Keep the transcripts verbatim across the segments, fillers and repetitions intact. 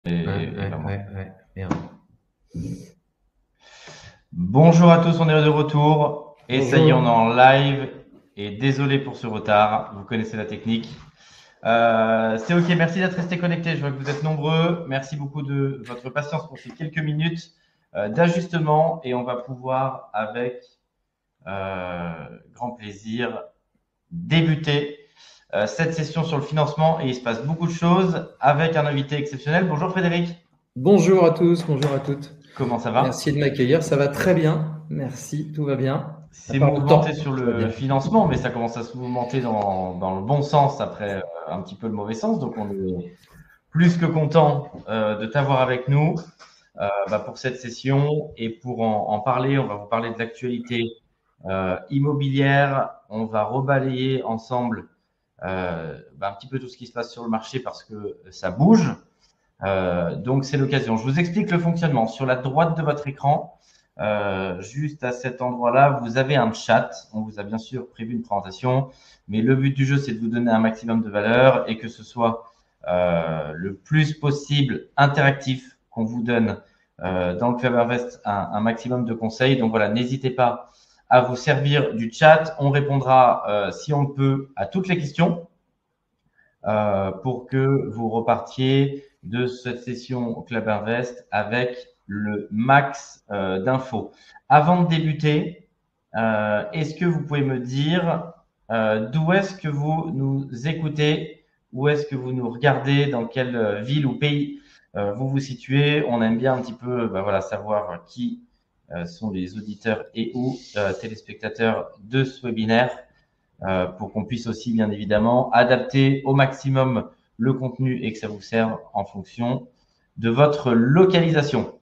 Et, Ouais, et ouais, ben moi. ouais, ouais. Merde. Bonjour à tous, on est de retour. Et ça y est, on est Bonjour. en live. Et désolé pour ce retard, vous connaissez la technique. Euh, c'est ok, merci d'être resté connecté. Je vois que vous êtes nombreux. Merci beaucoup de votre patience pour ces quelques minutes euh, d'ajustement. Et on va pouvoir, avec euh, grand plaisir, débuter euh, cette session sur le financement. Et il se passe beaucoup de choses avec un invité exceptionnel. Bonjour Frédéric, Bonjour à tous, bonjour à toutes. comment ça Merci va? de m'accueillir. Ça va très bien. Merci, tout va bien. À C'est part le mouvementé temps, sur tout va le bien. financement, mais ça commence à se mouvementer dans, dans le bon sens après euh, un petit peu le mauvais sens. Donc, on est plus que content euh, de t'avoir avec nous euh, bah, pour cette session. Et pour en, en parler, on va vous parler de l'actualité euh, immobilière. On va rebalayer ensemble euh, bah, un petit peu tout ce qui se passe sur le marché parce que ça bouge. Euh, donc, c'est l'occasion. Je vous explique le fonctionnement. Sur la droite de votre écran, euh, juste à cet endroit-là, vous avez un chat. On vous a bien sûr prévu une présentation, mais le but du jeu, c'est de vous donner un maximum de valeur et que ce soit euh, le plus possible interactif, qu'on vous donne euh, dans le Club Invest un, un maximum de conseils. Donc voilà, n'hésitez pas à vous servir du chat. On répondra, euh, si on le peut, à toutes les questions euh, pour que vous repartiez de cette session au Club Invest avec le max euh, d'infos. Avant de débuter, euh, est-ce que vous pouvez me dire euh, d'où est-ce que vous nous écoutez, où est-ce que vous nous regardez, dans quelle euh, ville ou pays euh, vous vous situez? On aime bien un petit peu bah, voilà, savoir qui euh, sont les auditeurs et ou euh, téléspectateurs de ce webinaire euh, pour qu'on puisse aussi, bien évidemment, adapter au maximum le contenu et que ça vous serve en fonction de votre localisation.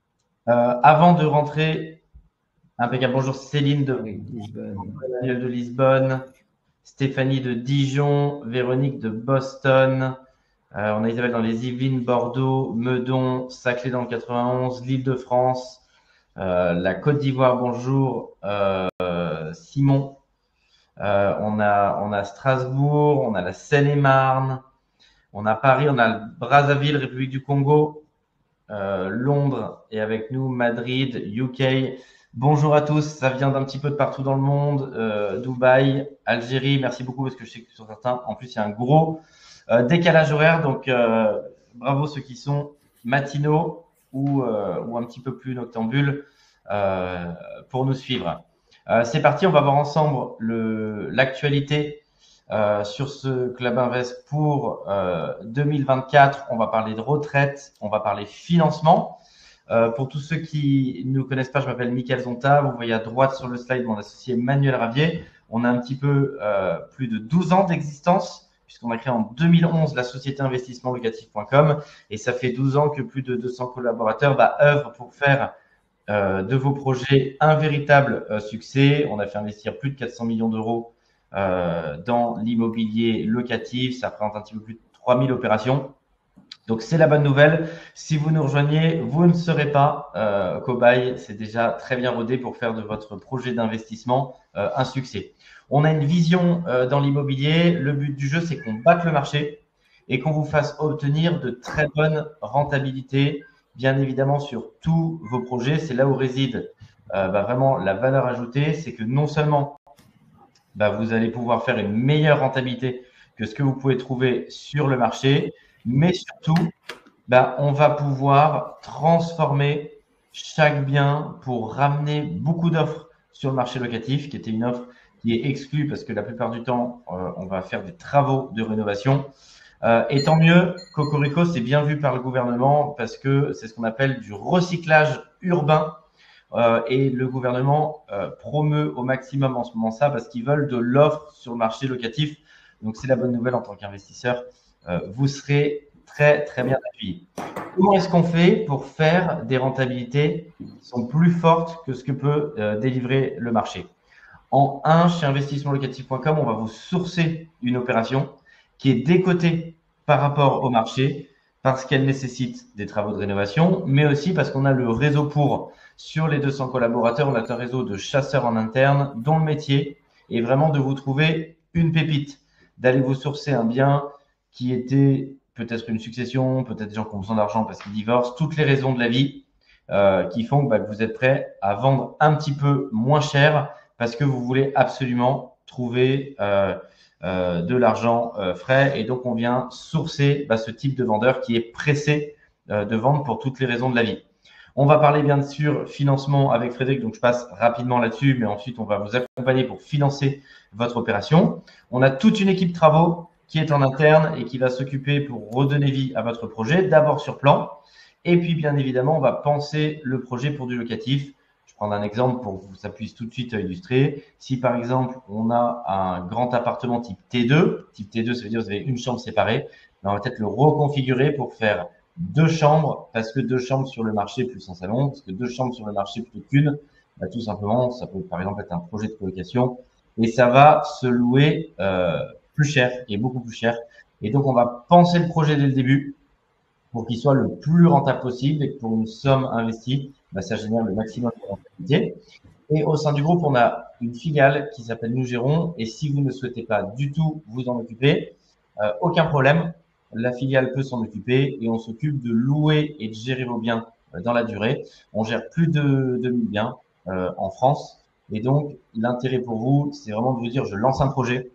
Euh, avant de rentrer, impeccable. Bonjour Céline de Avec Lisbonne. Daniel de Lisbonne, Stéphanie de Dijon, Véronique de Boston. Euh, on a Isabelle dans les Yvelines, Bordeaux, Meudon, Saclay dans le quatre-vingt-onze, l'Île-de-France, euh, la Côte d'Ivoire. Bonjour euh, Simon. Euh, on a, on a Strasbourg, on a la Seine-et-Marne, on a Paris, on a le Brazzaville, République du Congo, euh, Londres et avec nous Madrid, U K. Bonjour à tous, ça vient d'un petit peu de partout dans le monde, euh, Dubaï, Algérie, merci beaucoup parce que je sais que sur certains, en plus il y a un gros euh, décalage horaire, donc euh, bravo ceux qui sont matinaux ou, euh, ou un petit peu plus noctambules euh, pour nous suivre. Euh, c'est parti, on va voir ensemble le, l'actualité euh, sur ce Club Invest pour euh, deux mille vingt-quatre. On va parler de retraite, on va parler financement. Euh, pour tous ceux qui ne nous connaissent pas, je m'appelle Mickaël Zonta. Vous voyez à droite sur le slide mon associé Manuel Ravier. On a un petit peu euh, plus de douze ans d'existence, puisqu'on a créé en deux mille onze la société investissement locatif point com. Et ça fait douze ans que plus de deux cents collaborateurs bah, œuvrent pour faire euh, de vos projets un véritable euh, succès. On a fait investir plus de quatre cents millions d'euros euh, dans l'immobilier locatif. Ça représente un petit peu plus de trois mille opérations. Donc, c'est la bonne nouvelle. Si vous nous rejoignez, vous ne serez pas euh, cobaye. C'est déjà très bien rodé pour faire de votre projet d'investissement euh, un succès. On a une vision euh, dans l'immobilier. Le but du jeu, c'est qu'on batte le marché et qu'on vous fasse obtenir de très bonnes rentabilités, bien évidemment, sur tous vos projets. C'est là où réside euh, bah, vraiment la valeur ajoutée. C'est que non seulement bah, vous allez pouvoir faire une meilleure rentabilité que ce que vous pouvez trouver sur le marché, mais surtout, bah, on va pouvoir transformer chaque bien pour ramener beaucoup d'offres sur le marché locatif, qui était une offre qui est exclue parce que la plupart du temps, euh, on va faire des travaux de rénovation. Euh, et tant mieux, Cocorico, c'est bien vu par le gouvernement parce que c'est ce qu'on appelle du recyclage urbain. Euh, et le gouvernement euh, promeut au maximum en ce moment ça parce qu'ils veulent de l'offre sur le marché locatif. Donc, c'est la bonne nouvelle en tant qu'investisseur. Euh, vous serez très, très bien appuyé. Comment est-ce qu'on fait pour faire des rentabilités qui sont plus fortes que ce que peut euh, délivrer le marché? En un, chez investissement locatif point com, on va vous sourcer une opération qui est décotée par rapport au marché parce qu'elle nécessite des travaux de rénovation, mais aussi parce qu'on a le réseau pour. Sur les deux cents collaborateurs, on a un réseau de chasseurs en interne dont le métier est vraiment de vous trouver une pépite, d'aller vous sourcer un bien qui était peut-être une succession, peut-être des gens qui ont besoin d'argent parce qu'ils divorcent, toutes les raisons de la vie euh, qui font bah, que vous êtes prêt à vendre un petit peu moins cher parce que vous voulez absolument trouver euh, euh, de l'argent euh, frais. Et donc, on vient sourcer bah, ce type de vendeur qui est pressé euh, de vendre pour toutes les raisons de la vie. On va parler bien sûr financement avec Frédéric, donc je passe rapidement là-dessus, mais ensuite on va vous accompagner pour financer votre opération. On a toute une équipe travaux qui est en interne et qui va s'occuper pour redonner vie à votre projet, d'abord sur plan, et puis bien évidemment on va penser le projet pour du locatif. Je prends un exemple pour que ça puisse tout de suite illustrer. Si par exemple on a un grand appartement type T deux, type T deux ça veut dire que vous avez une chambre séparée, mais on va peut-être le reconfigurer pour faire deux chambres, parce que deux chambres sur le marché plus un salon, parce que deux chambres sur le marché plutôt qu'une, bah, tout simplement, ça peut par exemple être un projet de colocation et ça va se louer euh, plus cher et beaucoup plus cher. Et donc, on va penser le projet dès le début pour qu'il soit le plus rentable possible et que pour une somme investie, bah, ça génère le maximum de rentabilité. Et au sein du groupe, on a une filiale qui s'appelle Nous Gérons. Et si vous ne souhaitez pas du tout vous en occuper, euh, aucun problème. La filiale peut s'en occuper et on s'occupe de louer et de gérer vos biens dans la durée. On gère plus de deux mille biens euh, en France. Et donc, l'intérêt pour vous, c'est vraiment de vous dire, je lance un projet.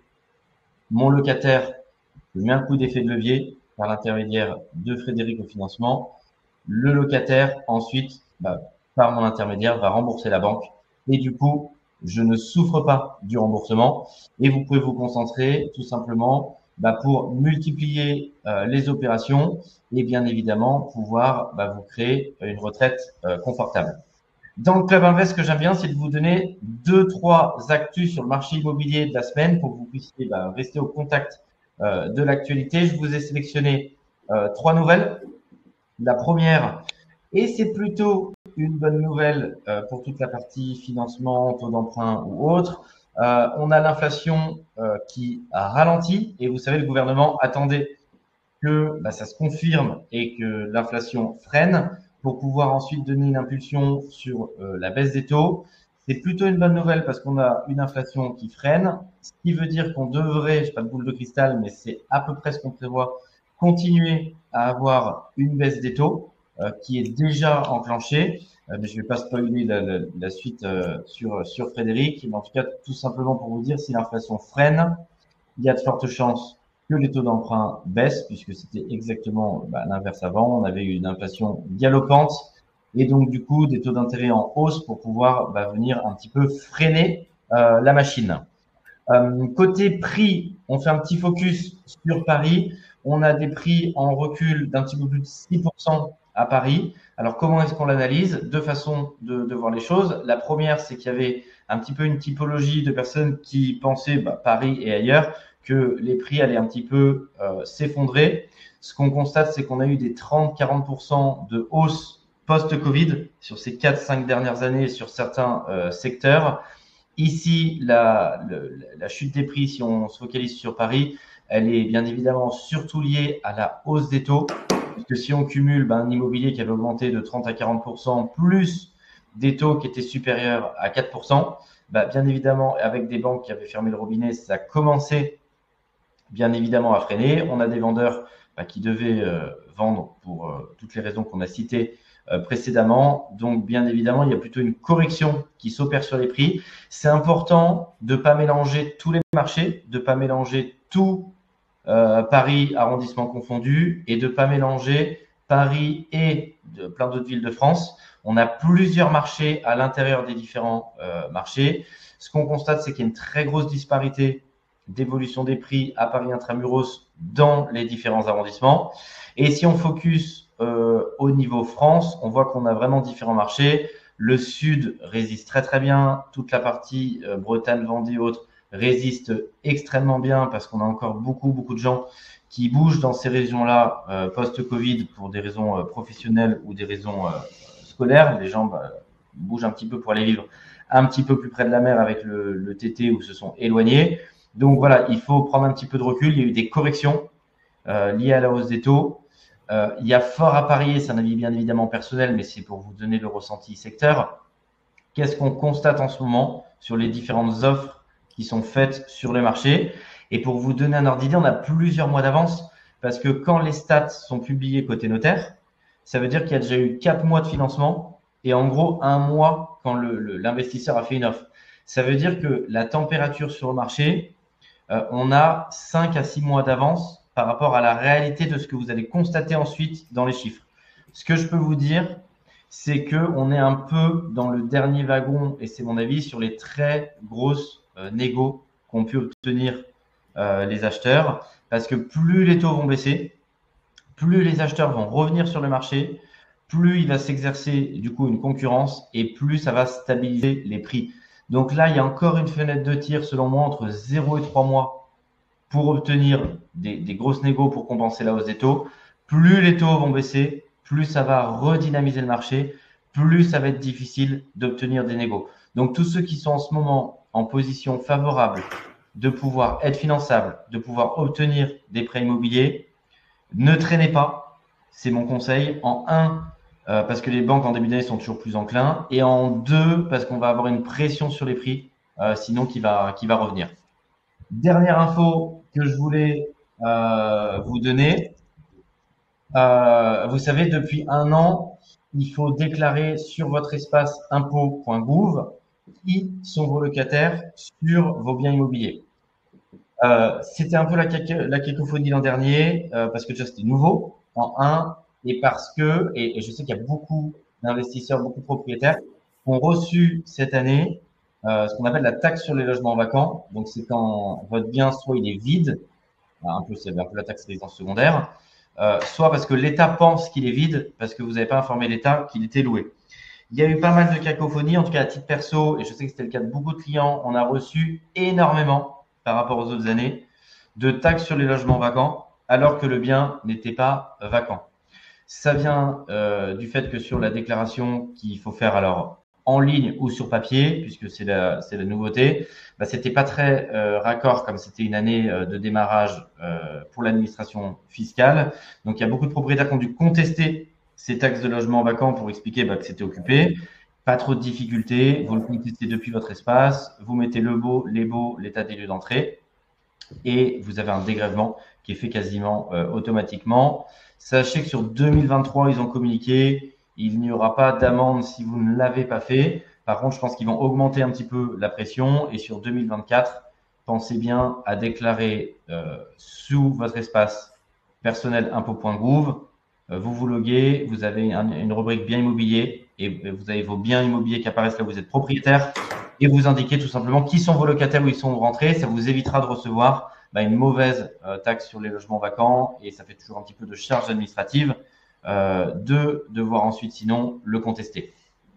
Mon locataire, je mets un coup d'effet de levier par l'intermédiaire de Frédéric au financement. Le locataire, ensuite, bah, par mon intermédiaire, va rembourser la banque. Et du coup, je ne souffre pas du remboursement. Et vous pouvez vous concentrer tout simplement bah, pour multiplier euh, les opérations et bien évidemment pouvoir bah, vous créer une retraite euh, confortable. Dans le Club Invest, ce que j'aime bien, c'est de vous donner deux, trois actus sur le marché immobilier de la semaine pour que vous puissiez bah, rester au contact euh, de l'actualité. Je vous ai sélectionné euh, trois nouvelles. La première, et c'est plutôt une bonne nouvelle euh, pour toute la partie financement, taux d'emprunt ou autre. Euh, on a l'inflation euh, qui a ralenti et vous savez, le gouvernement attendait que bah, ça se confirme et que l'inflation freine pour pouvoir ensuite donner une impulsion sur euh, la baisse des taux. C'est plutôt une bonne nouvelle parce qu'on a une inflation qui freine, ce qui veut dire qu'on devrait, je n'ai pas de boule de cristal, mais c'est à peu près ce qu'on prévoit, continuer à avoir une baisse des taux euh, qui est déjà enclenchée. Euh, mais je ne vais pas spoiler la, la, la suite euh, sur, sur Frédéric, mais en tout cas, tout simplement pour vous dire, si l'inflation freine, il y a de fortes chances que les taux d'emprunt baissent, puisque c'était exactement bah, l'inverse avant. On avait eu une inflation galopante et donc du coup des taux d'intérêt en hausse pour pouvoir bah, venir un petit peu freiner euh, la machine. Euh, côté prix, on fait un petit focus sur Paris. On a des prix en recul d'un petit peu plus de six pour cent à Paris. Alors, comment est-ce qu'on l'analyse? Deux façons de, de voir les choses. La première, c'est qu'il y avait un petit peu une typologie de personnes qui pensaient, bah, Paris et ailleurs, que les prix allaient un petit peu euh, s'effondrer. Ce qu'on constate, c'est qu'on a eu des trente à quarante pour cent de hausse post-Covid sur ces quatre à cinq dernières années sur certains euh, secteurs. Ici, la, le, la chute des prix, si on se focalise sur Paris, elle est bien évidemment surtout liée à la hausse des taux. Puisque si on cumule ben, un immobilier qui avait augmenté de trente à quarante pour cent plus des taux qui étaient supérieurs à quatre pour cent, ben, bien évidemment, avec des banques qui avaient fermé le robinet, ça a commencé bien évidemment à freiner. On a des vendeurs ben, qui devaient euh, vendre pour euh, toutes les raisons qu'on a citées euh, précédemment. Donc, bien évidemment, il y a plutôt une correction qui s'opère sur les prix. C'est important de ne pas mélanger tous les marchés, de ne pas mélanger tout Euh, Paris, arrondissement confondu, et de ne pas mélanger Paris et de plein d'autres villes de France. On a plusieurs marchés à l'intérieur des différents euh, marchés. Ce qu'on constate, c'est qu'il y a une très grosse disparité d'évolution des prix à Paris intramuros dans les différents arrondissements. Et si on focus euh, au niveau France, on voit qu'on a vraiment différents marchés. Le sud résiste très très bien, toute la partie euh, Bretagne, Vendée et autres résiste extrêmement bien parce qu'on a encore beaucoup, beaucoup de gens qui bougent dans ces régions-là euh, post-Covid pour des raisons euh, professionnelles ou des raisons euh, scolaires. Les gens bah, bougent un petit peu pour aller vivre un petit peu plus près de la mer avec le, le T T ou se sont éloignés. Donc voilà, il faut prendre un petit peu de recul. Il y a eu des corrections euh, liées à la hausse des taux. Euh, il y a fort à parier, c'est un avis bien évidemment personnel, mais c'est pour vous donner le ressenti secteur. Qu'est-ce qu'on constate en ce moment sur les différentes offres qui sont faites sur le marché? Et pour vous donner un ordre d'idée, on a plusieurs mois d'avance parce que quand les stats sont publiés côté notaire, ça veut dire qu'il y a déjà eu quatre mois de financement et en gros un mois quand le, le, l'investisseur a fait une offre. Ça veut dire que la température sur le marché, euh, on a cinq à six mois d'avance par rapport à la réalité de ce que vous allez constater ensuite dans les chiffres. Ce que je peux vous dire, c'est qu'on est un peu dans le dernier wagon, et c'est mon avis, sur les très grosses euh, négos qu'ont pu obtenir euh, les acheteurs, parce que plus les taux vont baisser, plus les acheteurs vont revenir sur le marché, plus il va s'exercer du coup une concurrence et plus ça va stabiliser les prix. Donc là, il y a encore une fenêtre de tir, selon moi, entre zéro et trois mois pour obtenir des, des grosses négos pour compenser la hausse des taux. Plus les taux vont baisser, plus ça va redynamiser le marché, plus ça va être difficile d'obtenir des négos. Donc tous ceux qui sont en ce moment en position favorable de pouvoir être finançables, de pouvoir obtenir des prêts immobiliers, ne traînez pas, c'est mon conseil. En un, euh, parce que les banques en début d'année sont toujours plus enclins, et en deux, parce qu'on va avoir une pression sur les prix, euh, sinon qui va, qui va revenir. Dernière info que je voulais euh, vous donner. Euh, vous savez, depuis un an, il faut déclarer sur votre espace impôt point gouv qui sont vos locataires sur vos biens immobiliers. Euh, c'était un peu la, la cacophonie l'an dernier, euh, parce que déjà c'était nouveau, en un, et parce que, et, et je sais qu'il y a beaucoup d'investisseurs, beaucoup de propriétaires qui ont reçu cette année euh, ce qu'on appelle la taxe sur les logements vacants. Donc c'est quand votre bien, soit il est vide, un peu, c'est un peu la taxe résidence secondaire, euh, soit parce que l'État pense qu'il est vide, parce que vous n'avez pas informé l'État qu'il était loué. Il y a eu pas mal de cacophonie, en tout cas à titre perso, et je sais que c'était le cas de beaucoup de clients, on a reçu énormément par rapport aux autres années, de taxes sur les logements vacants, alors que le bien n'était pas vacant. Ça vient euh, du fait que sur la déclaration qu'il faut faire alors en ligne ou sur papier, puisque c'est la, c'est la nouveauté, bah, c'était pas très euh, raccord comme c'était une année euh, de démarrage euh, pour l'administration fiscale. Donc il y a beaucoup de propriétaires qui ont dû contester ces taxes de logement vacant pour expliquer bah, que c'était occupé. Pas trop de difficultés, vous le contestez depuis votre espace, vous mettez le beau, les beaux, l'état des lieux d'entrée et vous avez un dégrèvement qui est fait quasiment euh, automatiquement. Sachez que sur deux mille vingt-trois, ils ont communiqué, il n'y aura pas d'amende si vous ne l'avez pas fait. Par contre, je pense qu'ils vont augmenter un petit peu la pression et sur deux mille vingt-quatre, pensez bien à déclarer euh, sous votre espace personnel impôt point gouv. Vous vous loguez, vous avez un, une rubrique bien immobilier et vous avez vos biens immobiliers qui apparaissent là où vous êtes propriétaire et vous indiquez tout simplement qui sont vos locataires, où ils sont rentrés. Ça vous évitera de recevoir bah, une mauvaise euh, taxe sur les logements vacants et ça fait toujours un petit peu de charge administrative euh, de devoir ensuite sinon le contester.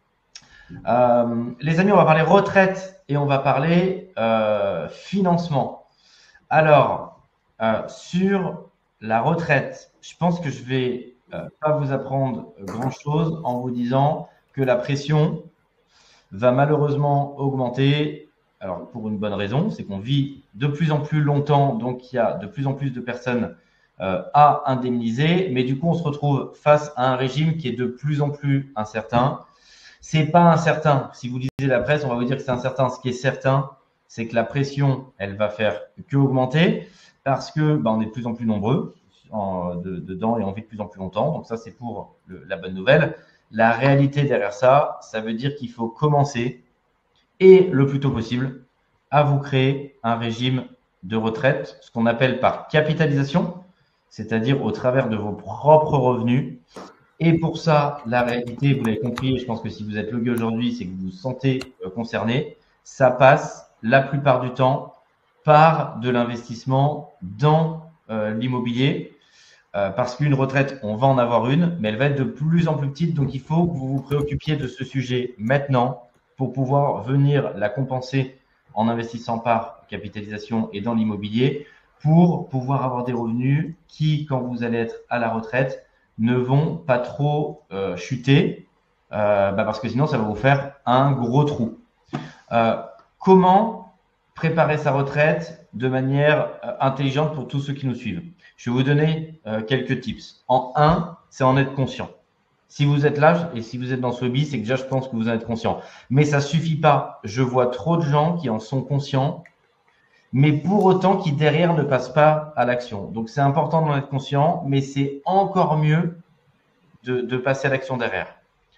Euh, les amis, on va parler retraite et on va parler euh, financement. Alors, euh, sur la retraite, je pense que je vais Euh, pas vous apprendre grand-chose en vous disant que la pression va malheureusement augmenter. Alors, pour une bonne raison, c'est qu'on vit de plus en plus longtemps, donc il y a de plus en plus de personnes euh, à indemniser, mais du coup, on se retrouve face à un régime qui est de plus en plus incertain. C'est pas incertain. Si vous lisez la presse, on va vous dire que c'est incertain. Ce qui est certain, c'est que la pression, elle va faire que augmenter parce que bah, on est de plus en plus nombreux En, de, dedans et on vit de plus en plus longtemps. Donc ça, c'est pour le, la bonne nouvelle. La réalité derrière ça, ça veut dire qu'il faut commencer, et le plus tôt possible, à vous créer un régime de retraite, ce qu'on appelle par capitalisation, c'est-à-dire au travers de vos propres revenus. Et pour ça, la réalité, vous l'avez compris, et je pense que si vous êtes logué aujourd'hui, c'est que vous vous sentez concerné, ça passe la plupart du temps par de l'investissement dans euh, l'immobilier. Euh, parce qu'une retraite, on va en avoir une, mais elle va être de plus en plus petite. Donc, il faut que vous vous préoccupiez de ce sujet maintenant pour pouvoir venir la compenser en investissant par capitalisation et dans l'immobilier pour pouvoir avoir des revenus qui, quand vous allez être à la retraite, ne vont pas trop euh, chuter euh, bah parce que sinon, ça va vous faire un gros trou. Euh, comment préparer sa retraite de manière euh, intelligente pour tous ceux qui nous suivent? Je vais vous donner euh, quelques tips. En un, c'est en être conscient. Si vous êtes là et si vous êtes dans ce hobby, c'est que déjà, je pense que vous en êtes conscient. Mais ça suffit pas. Je vois trop de gens qui en sont conscients, mais pour autant qui derrière ne passe pas à l'action. Donc c'est important d'en être conscient, mais c'est encore mieux de, de passer à l'action derrière.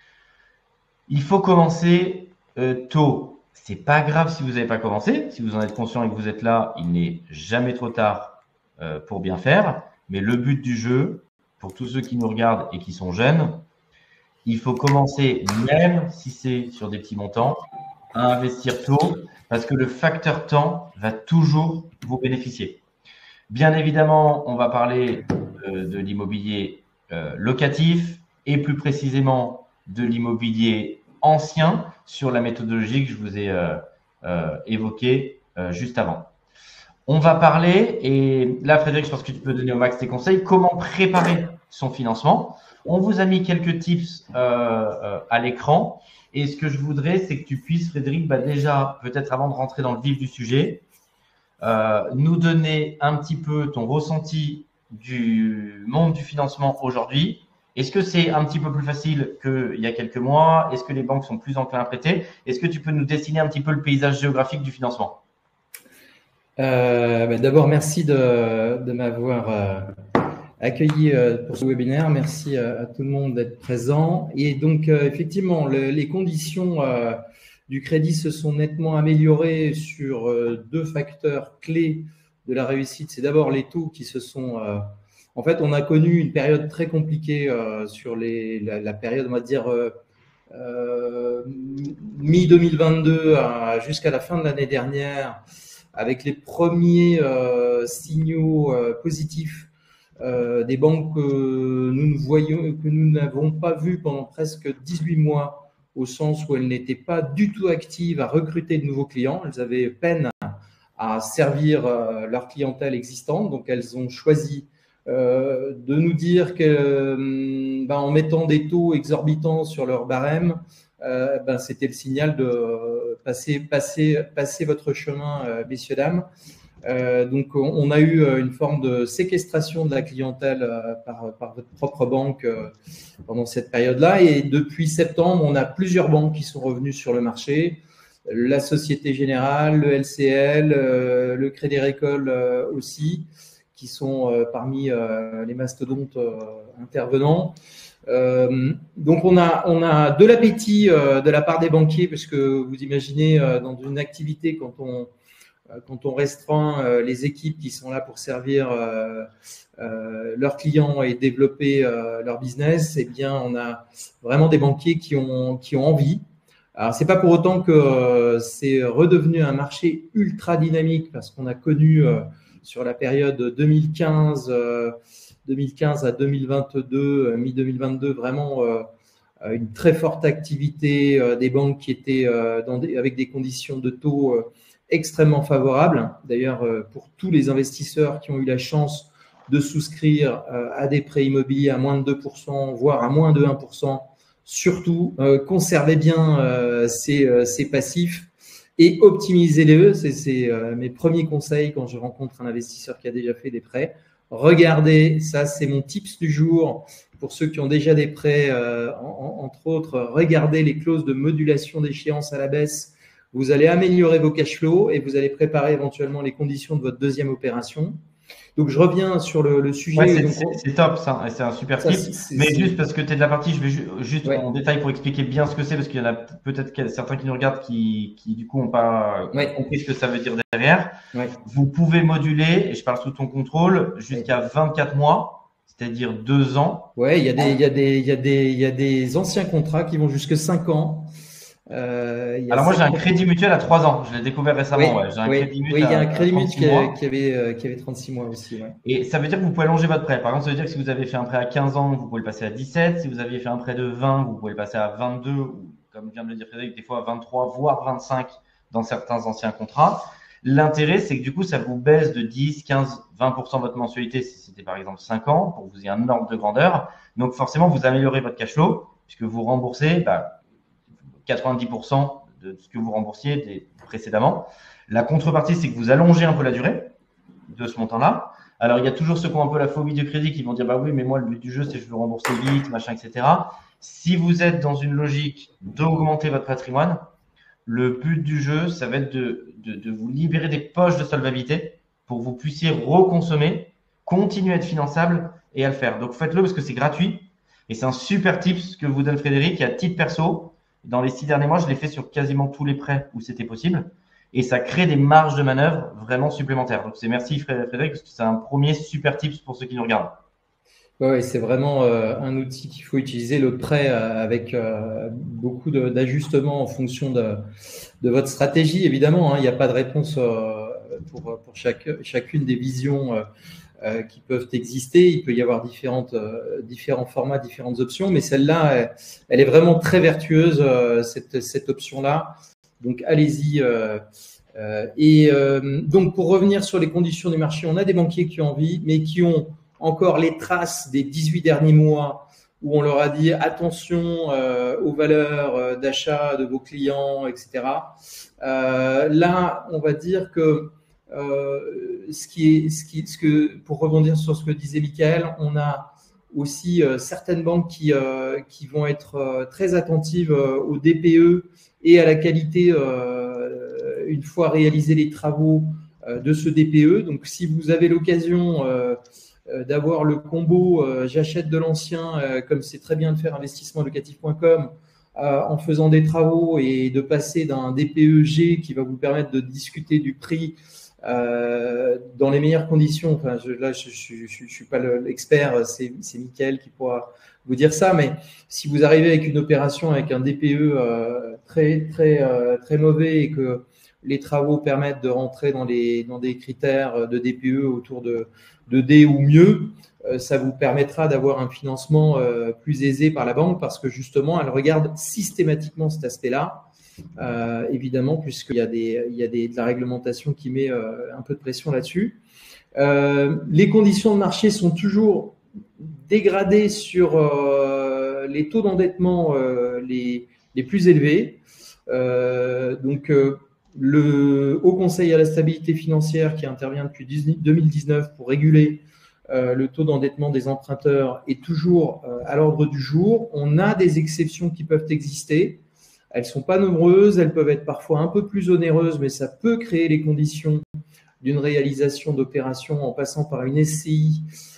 Il faut commencer euh, tôt. C'est pas grave si vous n'avez pas commencé. Si vous en êtes conscient et que vous êtes là, il n'est jamais trop tard euh, pour bien faire. Mais le but du jeu, pour tous ceux qui nous regardent et qui sont jeunes, il faut commencer, même si c'est sur des petits montants, à investir tôt parce que le facteur temps va toujours vous bénéficier. Bien évidemment, on va parler euh, de l'immobilier euh, locatif et plus précisément de l'immobilier ancien sur la méthodologie que je vous ai euh, euh, évoquée euh, juste avant. On va parler, et là Frédéric, je pense que tu peux donner au max tes conseils, comment préparer son financement. On vous a mis quelques tips euh, euh, à l'écran. Et ce que je voudrais, c'est que tu puisses, Frédéric, bah déjà, peut-être avant de rentrer dans le vif du sujet, euh, nous donner un petit peu ton ressenti du monde du financement aujourd'hui. Est-ce que c'est un petit peu plus facile qu'il y a quelques mois? Est-ce que les banques sont plus enclins à prêter? Est-ce que tu peux nous dessiner un petit peu le paysage géographique du financement? Euh, bah, D'abord, merci de, de m'avoir euh, accueilli euh, pour ce webinaire. Merci euh, à tout le monde d'être présent. Et donc, euh, effectivement, le, les conditions euh, du crédit se sont nettement améliorées sur euh, deux facteurs clés de la réussite. C'est d'abord les taux qui se sont… Euh, en fait, on a connu une période très compliquée euh, sur les, la, la période, on va dire… Euh, euh, mi deux mille vingt-deux jusqu'à la fin de l'année dernière, avec les premiers euh, signaux euh, positifs euh, des banques que nous ne voyons, que nous n'avons pas vu pendant presque dix-huit mois, au sens où elles n'étaient pas du tout actives à recruter de nouveaux clients. Elles avaient peine à servir euh, leur clientèle existante, donc elles ont choisi euh, de nous dire que, euh, ben, en mettant des taux exorbitants sur leur barème, euh, ben, c'était le signal de passer, passer, passer votre chemin, euh, messieurs, dames. Euh, donc, on, on a eu une forme de séquestration de la clientèle euh, par, par votre propre banque euh, pendant cette période-là. Et depuis septembre, on a plusieurs banques qui sont revenues sur le marché. La Société Générale, le L C L, euh, le Crédit Agricole euh, aussi, qui sont euh, parmi euh, les mastodontes euh, intervenants. Euh, donc, on a, on a de l'appétit euh, de la part des banquiers, parce que vous imaginez, euh, dans une activité, quand on, euh, quand on restreint euh, les équipes qui sont là pour servir euh, euh, leurs clients et développer euh, leur business, eh bien, on a vraiment des banquiers qui ont, qui ont envie. Alors, c'est pas pour autant que euh, c'est redevenu un marché ultra dynamique, parce qu'on a connu euh, sur la période deux mille quinze, euh, deux mille quinze à deux mille vingt-deux, euh, mi deux mille vingt-deux, vraiment euh, une très forte activité euh, des banques qui étaient euh, dans des, avec des conditions de taux euh, extrêmement favorables. D'ailleurs, euh, pour tous les investisseurs qui ont eu la chance de souscrire euh, à des prêts immobiliers à moins de deux pour cent, voire à moins de un pour cent, surtout, euh, conservez bien euh, ces, euh, ces passifs et optimisez-les. C'est, c'est euh, mes premiers conseils quand je rencontre un investisseur qui a déjà fait des prêts. Regardez, ça c'est mon tips du jour pour ceux qui ont déjà des prêts, euh, en, entre autres, regardez les clauses de modulation d'échéance à la baisse. Vous allez améliorer vos cash flows et vous allez préparer éventuellement les conditions de votre deuxième opération. Donc, je reviens sur le, le sujet. Ouais, c'est, donc, c'est, c'est top, ça, c'est un super ça, tip. C'est, c'est, mais c'est... juste parce que tu es de la partie, je vais ju- juste ouais. en détail pour expliquer bien ce que c'est, parce qu'il y en a peut-être certains qui nous regardent qui, qui du coup, n'ont pas ouais. compris ce que ça veut dire derrière. Ouais. Vous pouvez moduler, et je parle sous ton contrôle, jusqu'à ouais. vingt-quatre mois, c'est-à-dire deux ans. Oui, il y a des, il y a des, il y a des, il y a des anciens contrats qui vont jusque cinq ans. Euh, Alors moi j'ai un crédit mutuel à trois ans, je l'ai découvert récemment. Oui, ouais. J'ai un oui, crédit mutuel. Oui, il y a un crédit mutuel qui avait, euh, qui avait trente-six mois aussi. Ouais. Et ça veut dire que vous pouvez allonger votre prêt. Par exemple, ça veut dire que si vous avez fait un prêt à quinze ans, vous pouvez le passer à dix-sept. Si vous aviez fait un prêt de vingt, vous pouvez le passer à vingt-deux, ou comme vient de le dire Frédéric, des fois à vingt-trois, voire vingt-cinq dans certains anciens contrats. L'intérêt, c'est que du coup, ça vous baisse de dix, quinze, vingt pour cent votre mensualité si c'était par exemple cinq ans, pour que vous ayez un ordre de grandeur. Donc forcément, vous améliorez votre cash flow, puisque vous remboursez bah, quatre-vingt-dix pour cent de ce que vous remboursiez des, précédemment. La contrepartie, c'est que vous allongez un peu la durée de ce montant-là. Alors, il y a toujours ceux qui ont un peu la phobie du crédit qui vont dire « bah oui, mais moi, le but du jeu, c'est que je veux rembourser vite, machin, et cetera » Si vous êtes dans une logique d'augmenter votre patrimoine, Le but du jeu, ça va être de, de, de vous libérer des poches de solvabilité pour que vous puissiez reconsommer, continuer à être finançable et à le faire. Donc faites-le parce que c'est gratuit et c'est un super tips que vous donne Frédéric. Et à titre perso, dans les six derniers mois, je l'ai fait sur quasiment tous les prêts où c'était possible et ça crée des marges de manœuvre vraiment supplémentaires. Donc c'est merci Frédéric parce que c'est un premier super tips pour ceux qui nous regardent. Oui, c'est vraiment euh, un outil qu'il faut utiliser, le prêt, euh, avec euh, beaucoup de- d'ajustements en fonction de, de votre stratégie. Évidemment, hein, il n'y a pas de réponse euh, pour, pour chaque, chacune des visions euh, euh, qui peuvent exister. Il peut y avoir différentes, euh, différents formats, différentes options, mais celle-là, elle, elle est vraiment très vertueuse, euh, cette, cette option-là. Donc, allez-y. Euh, euh, et euh, donc, pour revenir sur les conditions du marché, on a des banquiers qui ont envie, mais qui ont encore les traces des dix-huit derniers mois où on leur a dit attention euh, aux valeurs euh, d'achat de vos clients, et cetera. Euh, là, on va dire que euh, ce qui est, ce qui, ce que, pour rebondir sur ce que disait Michael, on a aussi euh, certaines banques qui, euh, qui vont être euh, très attentives euh, au D P E et à la qualité euh, une fois réalisés les travaux euh, de ce D P E. Donc, si vous avez l'occasion euh, d'avoir le combo euh, j'achète de l'ancien, euh, comme c'est très bien de faire investissement locatif point com, euh, en faisant des travaux et de passer d'un D P E G qui va vous permettre de discuter du prix euh, dans les meilleures conditions. Enfin, je, là, je ne suis pas l'expert, c'est, c'est Mickaël qui pourra vous dire ça, mais si vous arrivez avec une opération avec un D P E euh, très, très, euh, très mauvais et que les travaux permettent de rentrer dans, les, dans des critères de D P E autour de, de D ou mieux, euh, ça vous permettra d'avoir un financement euh, plus aisé par la banque parce que justement, elle regarde systématiquement cet aspect-là, euh, évidemment, puisqu'il y a, des, il y a des, de la réglementation qui met euh, un peu de pression là-dessus. Euh, les conditions de marché sont toujours dégradées sur euh, les taux d'endettement euh, les, les plus élevés. Euh, donc, euh, le Haut Conseil à la stabilité financière qui intervient depuis deux mille dix-neuf pour réguler euh, le taux d'endettement des emprunteurs est toujours euh, à l'ordre du jour. On a des exceptions qui peuvent exister. Elles ne sont pas nombreuses, elles peuvent être parfois un peu plus onéreuses, mais ça peut créer les conditions d'une réalisation d'opérations en passant par une S C I.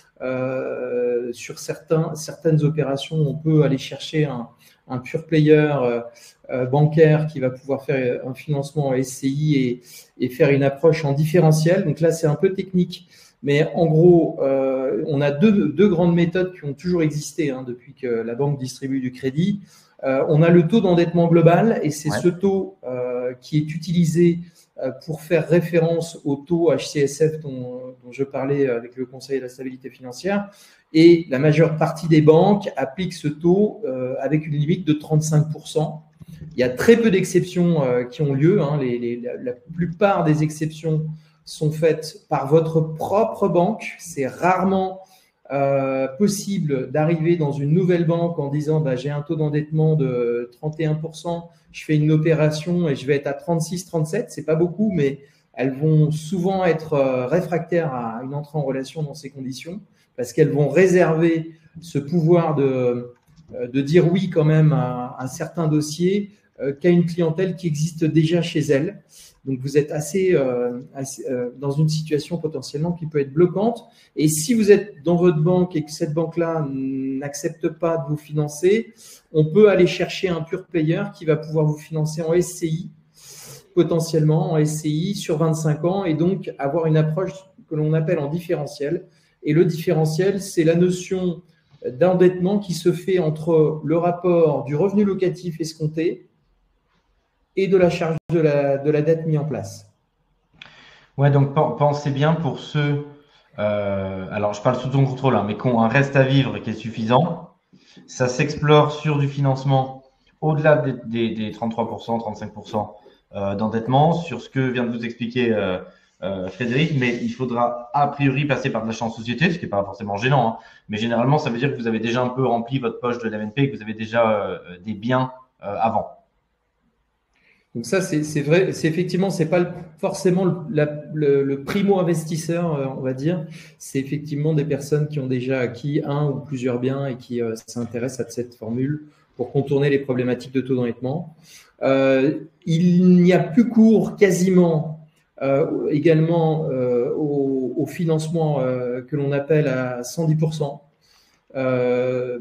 Euh, sur certains, certaines opérations, on peut aller chercher un, un pure player euh, euh, bancaire qui va pouvoir faire un financement en S C I et, et faire une approche en différentiel. Donc là, c'est un peu technique. Mais en gros, euh, on a deux, deux grandes méthodes qui ont toujours existé hein, depuis que la banque distribue du crédit. Euh, on a le taux d'endettement global et c'est ouais. ce taux euh, qui est utilisé euh, pour faire référence au taux H C S F dont, dont je parlais avec le Conseil de la stabilité financière. Et la majeure partie des banques appliquent ce taux euh, avec une limite de trente-cinq pour cent. Il y a très peu d'exceptions euh, qui ont lieu. Hein. Les, les, la, la plupart des exceptions sont faites par votre propre banque. C'est rarement euh, possible d'arriver dans une nouvelle banque en disant bah, j'ai un taux d'endettement de trente et un pour cent, je fais une opération et je vais être à trente-six trente-sept. C'est pas beaucoup, mais elles vont souvent être euh, réfractaires à une entrée en relation dans ces conditions parce qu'elles vont réserver ce pouvoir de, de dire oui quand même à un certain dossier euh, qu'à une clientèle qui existe déjà chez elles. Donc, vous êtes assez, euh, assez euh, dans une situation potentiellement qui peut être bloquante. Et si vous êtes dans votre banque et que cette banque-là n'accepte pas de vous financer, on peut aller chercher un pure player qui va pouvoir vous financer en S C I, potentiellement en S C I sur vingt-cinq ans et donc avoir une approche que l'on appelle en différentiel. Et le différentiel, c'est la notion d'endettement qui se fait entre le rapport du revenu locatif escompté et de la charge de la, de la dette mise en place. Ouais, donc pensez bien pour ceux, euh, alors je parle sous ton contrôle, hein, mais qui ont un reste à vivre qui est suffisant. Ça s'explore sur du financement au-delà des, des, des trente-trois pour cent, trente-cinq pour cent euh, d'endettement, sur ce que vient de vous expliquer euh, euh, Frédéric, mais il faudra a priori passer par de l'achat en société, ce qui n'est pas forcément gênant, hein, mais généralement ça veut dire que vous avez déjà un peu rempli votre poche de l'M N P et que vous avez déjà euh, des biens euh, avant. Donc ça, c'est, c'est vrai, c'est effectivement, c'est pas le, forcément le, la, le, le primo-investisseur, euh, on va dire. C'est effectivement des personnes qui ont déjà acquis un ou plusieurs biens et qui euh, s'intéressent à cette formule pour contourner les problématiques de taux d'endettement. Euh, il n'y a plus cours quasiment euh, également euh, au, au financement euh, que l'on appelle à cent dix pour cent. Euh,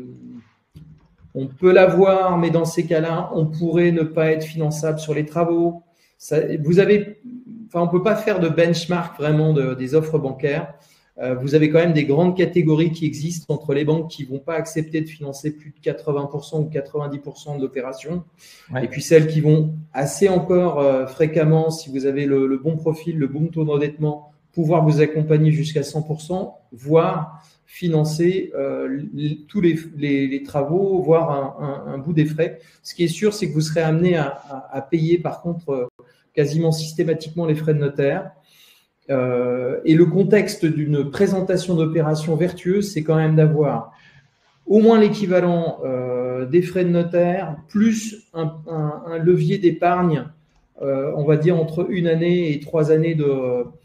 On peut l'avoir, mais dans ces cas-là, on pourrait ne pas être finançable sur les travaux. Ça, vous avez, enfin, on peut pas faire de benchmark vraiment de, des offres bancaires. Euh, vous avez quand même des grandes catégories qui existent entre les banques qui vont pas accepter de financer plus de quatre-vingts pour cent ou quatre-vingt-dix pour cent de l'opération, ouais. Et puis celles qui vont assez encore euh, fréquemment, si vous avez le, le bon profil, le bon taux d'endettement, pouvoir vous accompagner jusqu'à cent pour cent, voire financer euh, les, tous les, les, les travaux, voire un, un, un bout des frais. Ce qui est sûr, c'est que vous serez amené à, à, à payer, par contre, euh, quasiment systématiquement les frais de notaire. Euh, et le contexte d'une présentation d'opération vertueuse, c'est quand même d'avoir au moins l'équivalent euh, des frais de notaire, plus un, un, un levier d'épargne, euh, on va dire entre une année et trois années de...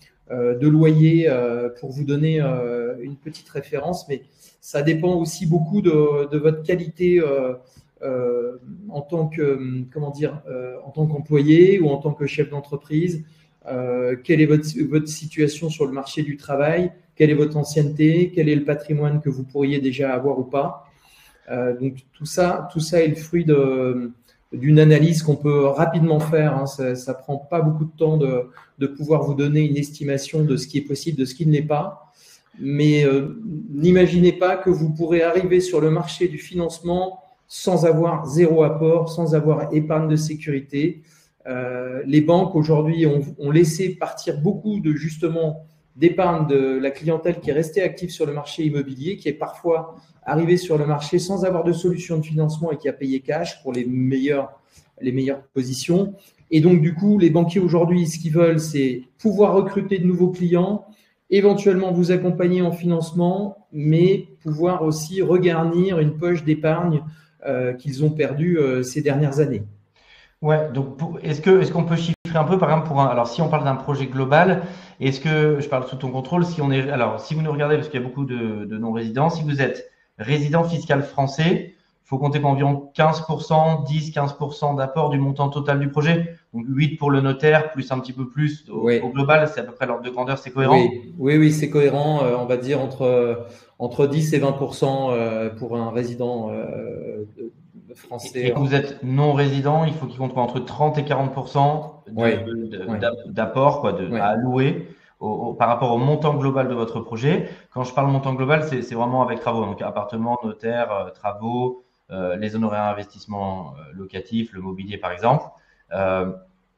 de loyer euh, pour vous donner euh, une petite référence, mais ça dépend aussi beaucoup de, de votre qualité euh, euh, en tant que comment dire euh, en tant qu'employé ou en tant que chef d'entreprise. Euh, quelle est votre, votre situation sur le marché du travail, quelle est votre ancienneté, quel est le patrimoine que vous pourriez déjà avoir ou pas. Euh, donc tout ça, tout ça est le fruit de d'une analyse qu'on peut rapidement faire. Hein. Ça, ça prend pas beaucoup de temps de, de pouvoir vous donner une estimation de ce qui est possible, de ce qui ne l'est pas. Mais euh, n'imaginez pas que vous pourrez arriver sur le marché du financement sans avoir zéro apport, sans avoir épargne de sécurité. Euh, les banques aujourd'hui ont, ont laissé partir beaucoup de justement d'épargne de la clientèle qui est restée active sur le marché immobilier, qui est parfois arrivé sur le marché sans avoir de solution de financement et qui a payé cash pour les meilleures, les meilleures positions. Et donc, du coup, les banquiers aujourd'hui, ce qu'ils veulent, c'est pouvoir recruter de nouveaux clients, éventuellement vous accompagner en financement, mais pouvoir aussi regarnir une poche d'épargne euh, qu'ils ont perdue euh, ces dernières années. Ouais, donc pour, est-ce que est-ce qu'on peut chiffrer un peu, par exemple, pour un, alors si on parle d'un projet global, est-ce que, je parle sous ton contrôle, si on est, alors si vous nous regardez, parce qu'il y a beaucoup de, de non-résidents, si vous êtes résident fiscal français, il faut compter qu'environ quinze pour cent, dix, quinze pour cent d'apport du montant total du projet, donc huit pour le notaire, plus un petit peu plus au, oui. au global, c'est à peu près l'ordre de grandeur, c'est cohérent? Oui, oui, oui, c'est cohérent, euh, on va dire entre, entre dix et vingt pour cent euh, pour un résident euh, français. Et quand vous êtes non résident, il faut qu'il compte entre trente et quarante pour cent de, oui, de, oui. d'apport quoi, de, oui. à allouer au, au, par rapport au montant global de votre projet. Quand je parle montant global, c'est, c'est vraiment avec travaux, donc appartement, notaire, euh, travaux, euh, les honoraires investissement euh, locatifs, le mobilier par exemple. Euh,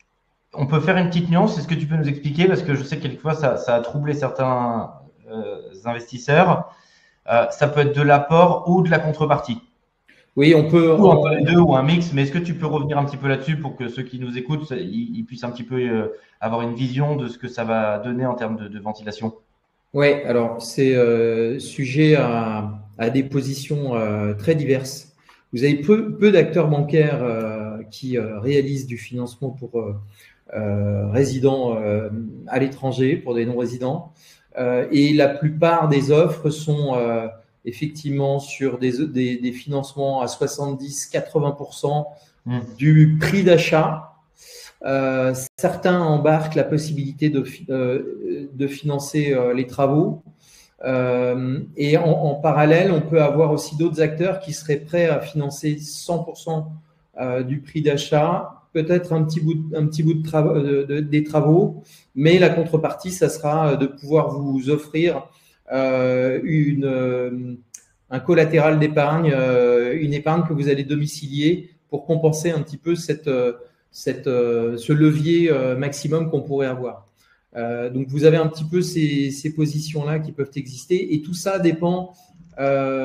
on peut faire une petite nuance, est-ce que tu peux nous expliquer, parce que je sais que quelquefois ça, ça a troublé certains euh, investisseurs. Euh, ça peut être de l'apport ou de la contrepartie. Oui, on peut. Ou entre les deux ou un mix, mais est-ce que tu peux revenir un petit peu là-dessus pour que ceux qui nous écoutent, ils, ils puissent un petit peu euh, avoir une vision de ce que ça va donner en termes de, de ventilation? Oui, alors c'est euh, sujet à, à des positions euh, très diverses. Vous avez peu, peu d'acteurs bancaires euh, qui euh, réalisent du financement pour euh, euh, résidents euh, à l'étranger, pour des non-résidents. Euh, et la plupart des offres sont euh, effectivement sur des, des, des financements à soixante-dix à quatre-vingts pour cent mmh. du prix d'achat. Euh, certains embarquent la possibilité de, euh, de financer euh, les travaux. Euh, et en, en parallèle, on peut avoir aussi d'autres acteurs qui seraient prêts à financer cent pour cent euh, du prix d'achat, peut-être un petit bout, un petit bout de tra- de, de, des travaux, mais la contrepartie, ça sera de pouvoir vous offrir euh, une, euh, un collatéral d'épargne, euh, une épargne que vous allez domicilier pour compenser un petit peu cette, cette, euh, ce levier euh, maximum qu'on pourrait avoir. Euh, donc, vous avez un petit peu ces, ces positions-là qui peuvent exister et tout ça dépend euh,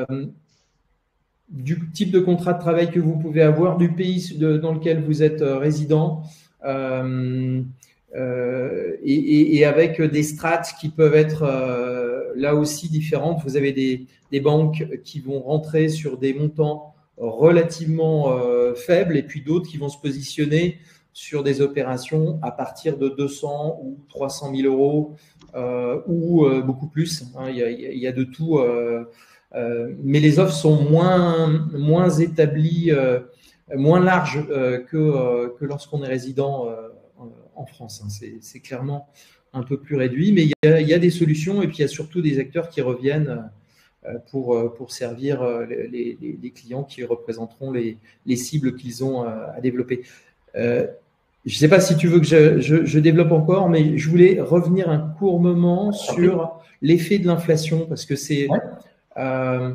du type de contrat de travail que vous pouvez avoir, du pays de, dans lequel vous êtes euh, résident euh, euh, et, et, et avec des strates qui peuvent être euh, là aussi différentes. Vous avez des, des banques qui vont rentrer sur des montants relativement euh, faibles et puis d'autres qui vont se positionner sur des opérations à partir de deux cents ou trois cent mille euros euh, ou euh, beaucoup plus. Hein, il, y a, il y a de tout. Euh, euh, mais les offres sont moins, moins établies, euh, moins larges euh, que, euh, que lorsqu'on est résident euh, en France. Hein. C'est, c'est clairement un peu plus réduit, mais il y, a, il y a des solutions et puis il y a surtout des acteurs qui reviennent pour, pour servir les, les, les clients qui représenteront les, les cibles qu'ils ont à développer. Euh, je ne sais pas si tu veux que je, je, je développe encore, mais je voulais revenir un court moment sur l'effet de l'inflation parce que c'est… Ouais. Euh,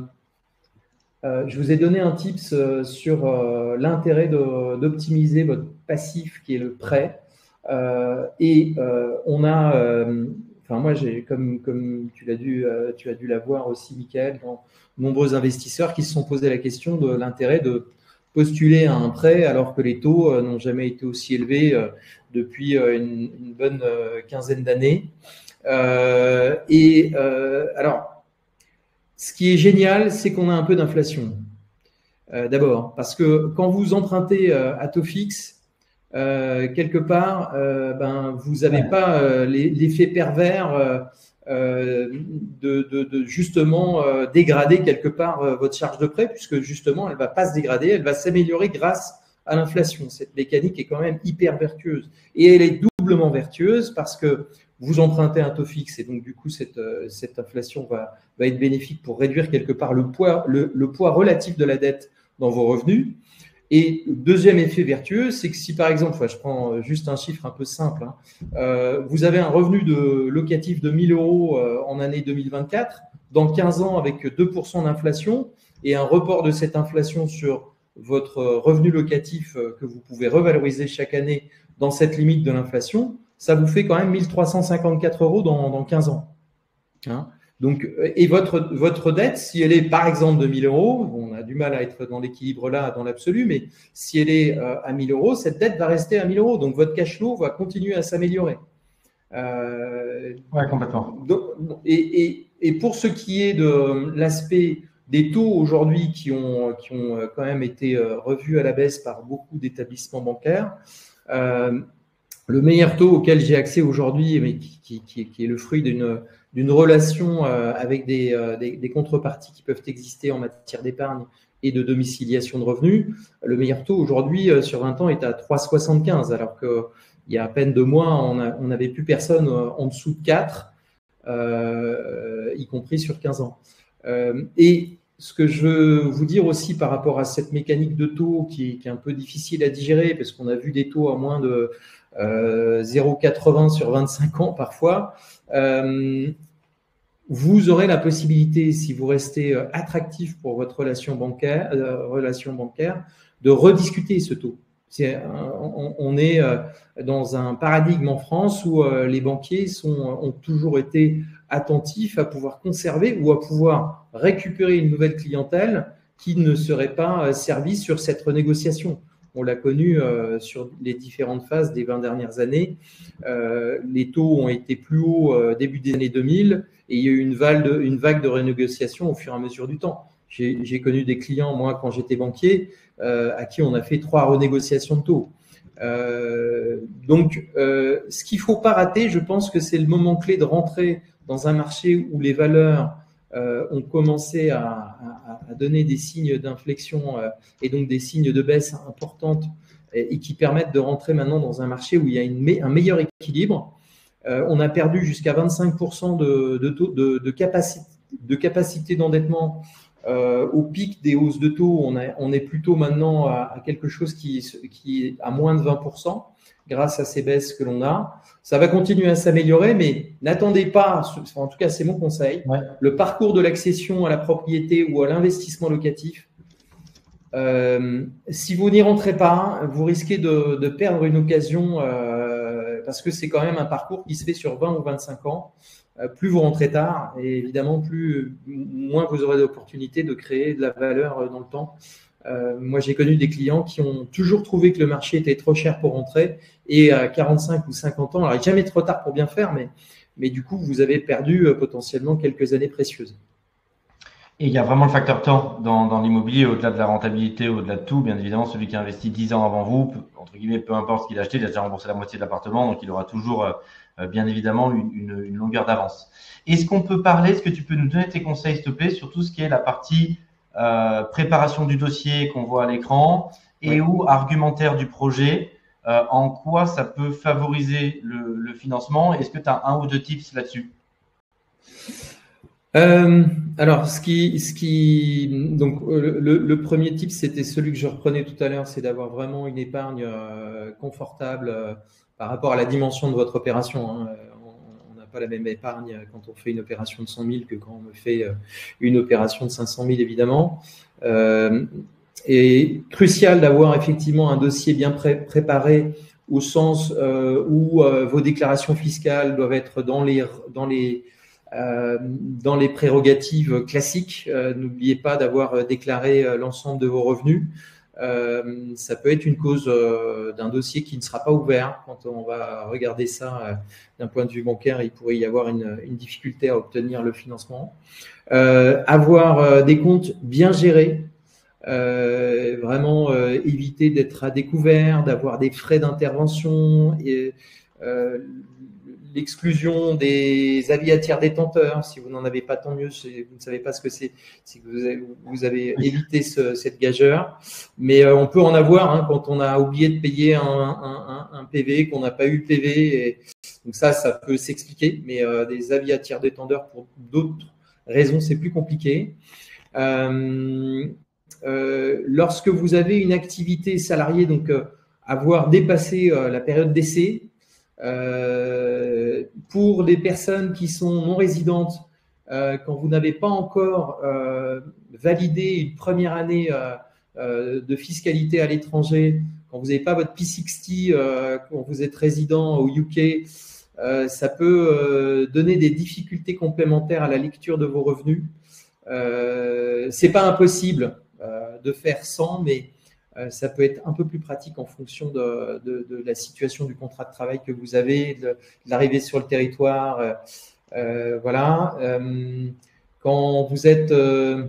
euh, je vous ai donné un tips sur euh, l'intérêt de, d'optimiser votre passif qui est le prêt. Euh, et euh, on a, euh, enfin moi j'ai comme comme tu l'as dû, euh, tu as dû l'avoir aussi, Michael, dans nombreux investisseurs qui se sont posé la question de l'intérêt de postuler à un prêt alors que les taux euh, n'ont jamais été aussi élevés euh, depuis euh, une, une bonne euh, quinzaine d'années. Euh, et euh, alors, ce qui est génial, c'est qu'on a un peu d'inflation. Euh, d'abord, parce que quand vous empruntez euh, à taux fixe, Euh, quelque part, euh, ben, vous n'avez pas euh, l'effet pervers euh, euh, de, de, de justement euh, dégrader quelque part euh, votre charge de prêt, puisque justement, elle ne va pas se dégrader, elle va s'améliorer grâce à l'inflation. Cette mécanique est quand même hyper vertueuse. Et elle est doublement vertueuse parce que vous empruntez un taux fixe et donc du coup, cette, euh, cette inflation va, va être bénéfique pour réduire quelque part le poids, le, le poids relatif de la dette dans vos revenus. Et deuxième effet vertueux, c'est que si par exemple, enfin, je prends juste un chiffre un peu simple, hein, euh, vous avez un revenu de locatif de mille euros euh, en année deux mille vingt-quatre, dans quinze ans avec deux pour cent d'inflation et un report de cette inflation sur votre revenu locatif euh, que vous pouvez revaloriser chaque année dans cette limite de l'inflation, ça vous fait quand même mille trois cent cinquante-quatre euros dans, dans quinze ans. Hein. Donc, et votre, votre dette, si elle est par exemple de mille euros, on a du mal à être dans l'équilibre là, dans l'absolu, mais si elle est euh, à mille euros, cette dette va rester à mille euros. Donc, votre cash flow va continuer à s'améliorer. Euh, oui, complètement. Donc, et, et, et pour ce qui est de l'aspect des taux aujourd'hui qui ont, qui ont quand même été revus à la baisse par beaucoup d'établissements bancaires, euh, le meilleur taux auquel j'ai accès aujourd'hui, mais qui, qui, qui, qui est le fruit d'une d'une relation euh, avec des, euh, des, des contreparties qui peuvent exister en matière d'épargne et de domiciliation de revenus, le meilleur taux aujourd'hui euh, sur vingt ans est à trois virgule soixante-quinze, alors qu'il y a à peine deux mois, on n'avait plus personne euh, en dessous de quatre, euh, y compris sur quinze ans. Euh, et ce que je veux vous dire aussi par rapport à cette mécanique de taux qui, qui est un peu difficile à digérer, parce qu'on a vu des taux à moins de euh, zéro virgule quatre-vingts sur vingt-cinq ans parfois, euh, vous aurez la possibilité, si vous restez attractif pour votre relation bancaire, euh, relation bancaire, de rediscuter ce taux. C'est, on, on est dans un paradigme en France où euh, les banquiers sont, ont toujours été attentifs à pouvoir conserver ou à pouvoir récupérer une nouvelle clientèle qui ne serait pas servie sur cette renégociation. On l'a connu euh, sur les différentes phases des vingt dernières années. Euh, les taux ont été plus hauts euh, début des années deux mille et il y a eu une vague de, une vague de renégociation au fur et à mesure du temps. J'ai, j'ai connu des clients, moi, quand j'étais banquier, euh, à qui on a fait trois renégociations de taux. Euh, donc, euh, ce qu'il ne faut pas rater, je pense que c'est le moment clé de rentrer dans un marché où les valeurs Euh, ont commencé à, à, à donner des signes d'inflexion euh, et donc des signes de baisse importantes et, et qui permettent de rentrer maintenant dans un marché où il y a une me- un meilleur équilibre. Euh, on a perdu jusqu'à vingt-cinq pour cent de, de, taux, de, de, capacité, de capacité d'endettement euh, au pic des hausses de taux. On, a, on est plutôt maintenant à, à quelque chose qui, qui est à moins de vingt pour cent grâce à ces baisses que l'on a. Ça va continuer à s'améliorer, mais n'attendez pas, en tout cas c'est mon conseil, ouais. Le parcours de l'accession à la propriété ou à l'investissement locatif, euh, si vous n'y rentrez pas, vous risquez de, de perdre une occasion euh, parce que c'est quand même un parcours qui se fait sur vingt ou vingt-cinq ans. Euh, plus vous rentrez tard, et évidemment, plus, moins vous aurez d'opportunités de créer de la valeur dans le temps. Euh, moi, j'ai connu des clients qui ont toujours trouvé que le marché était trop cher pour rentrer et à quarante-cinq ou cinquante ans, alors il n'est jamais trop tard pour bien faire, mais, mais du coup, vous avez perdu euh, potentiellement quelques années précieuses. Et il y a vraiment le facteur temps dans, dans l'immobilier, au-delà de la rentabilité, au-delà de tout. Bien évidemment, celui qui a investi dix ans avant vous, entre guillemets, peu importe ce qu'il a acheté, il a déjà remboursé la moitié de l'appartement, donc il aura toujours, euh, bien évidemment, une, une, une longueur d'avance. Est-ce qu'on peut parler, est-ce que tu peux nous donner tes conseils, s'il te plaît, sur tout ce qui est la partie euh, préparation du dossier qu'on voit à l'écran et Oui. ou argumentaire du projet, euh, en quoi ça peut favoriser le, le financement? Est-ce que tu as un ou deux tips là-dessus? Euh, alors, ce qui, ce qui, donc le, le, le premier type, c'était celui que je reprenais tout à l'heure, c'est d'avoir vraiment une épargne euh, confortable euh, par rapport à la dimension de votre opération. Hein. On n'a pas la même épargne quand on fait une opération de cent mille que quand on fait une opération de cinq cent mille, évidemment. Euh, et crucial d'avoir effectivement un dossier bien pré préparé au sens euh, où euh, vos déclarations fiscales doivent être dans les, dans les Euh, dans les prérogatives classiques. Euh, N'oubliez pas d'avoir déclaré euh, l'ensemble de vos revenus. Euh, ça peut être une cause euh, d'un dossier qui ne sera pas ouvert. Quand on va regarder ça euh, d'un point de vue bancaire, il pourrait y avoir une, une difficulté à obtenir le financement. Euh, avoir euh, des comptes bien gérés. Euh, vraiment euh, éviter d'être à découvert, d'avoir des frais d'intervention et euh, l'exclusion des avis à tiers détenteurs. Si vous n'en avez pas, tant mieux. Vous ne savez pas ce que c'est, c'est que vous avez, vous avez évité ce, cette gageure. Mais euh, on peut en avoir hein, quand on a oublié de payer un, un, un, un P V, qu'on n'a pas eu le P V. Et donc ça, ça peut s'expliquer. Mais euh, des avis à tiers détenteurs pour d'autres raisons, c'est plus compliqué. Euh, euh, lorsque vous avez une activité salariée, donc euh, avoir dépassé euh, la période d'essai, euh, pour les personnes qui sont non résidentes, euh, quand vous n'avez pas encore euh, validé une première année euh, euh, de fiscalité à l'étranger, quand vous n'avez pas votre P soixante, euh, quand vous êtes résident au U K, euh, ça peut euh, donner des difficultés complémentaires à la lecture de vos revenus. Euh, c'est pas impossible euh, de faire sans, mais euh, ça peut être un peu plus pratique en fonction de, de, de la situation du contrat de travail que vous avez, de, de l'arrivée sur le territoire. Euh, euh, voilà. Euh, quand vous êtes euh,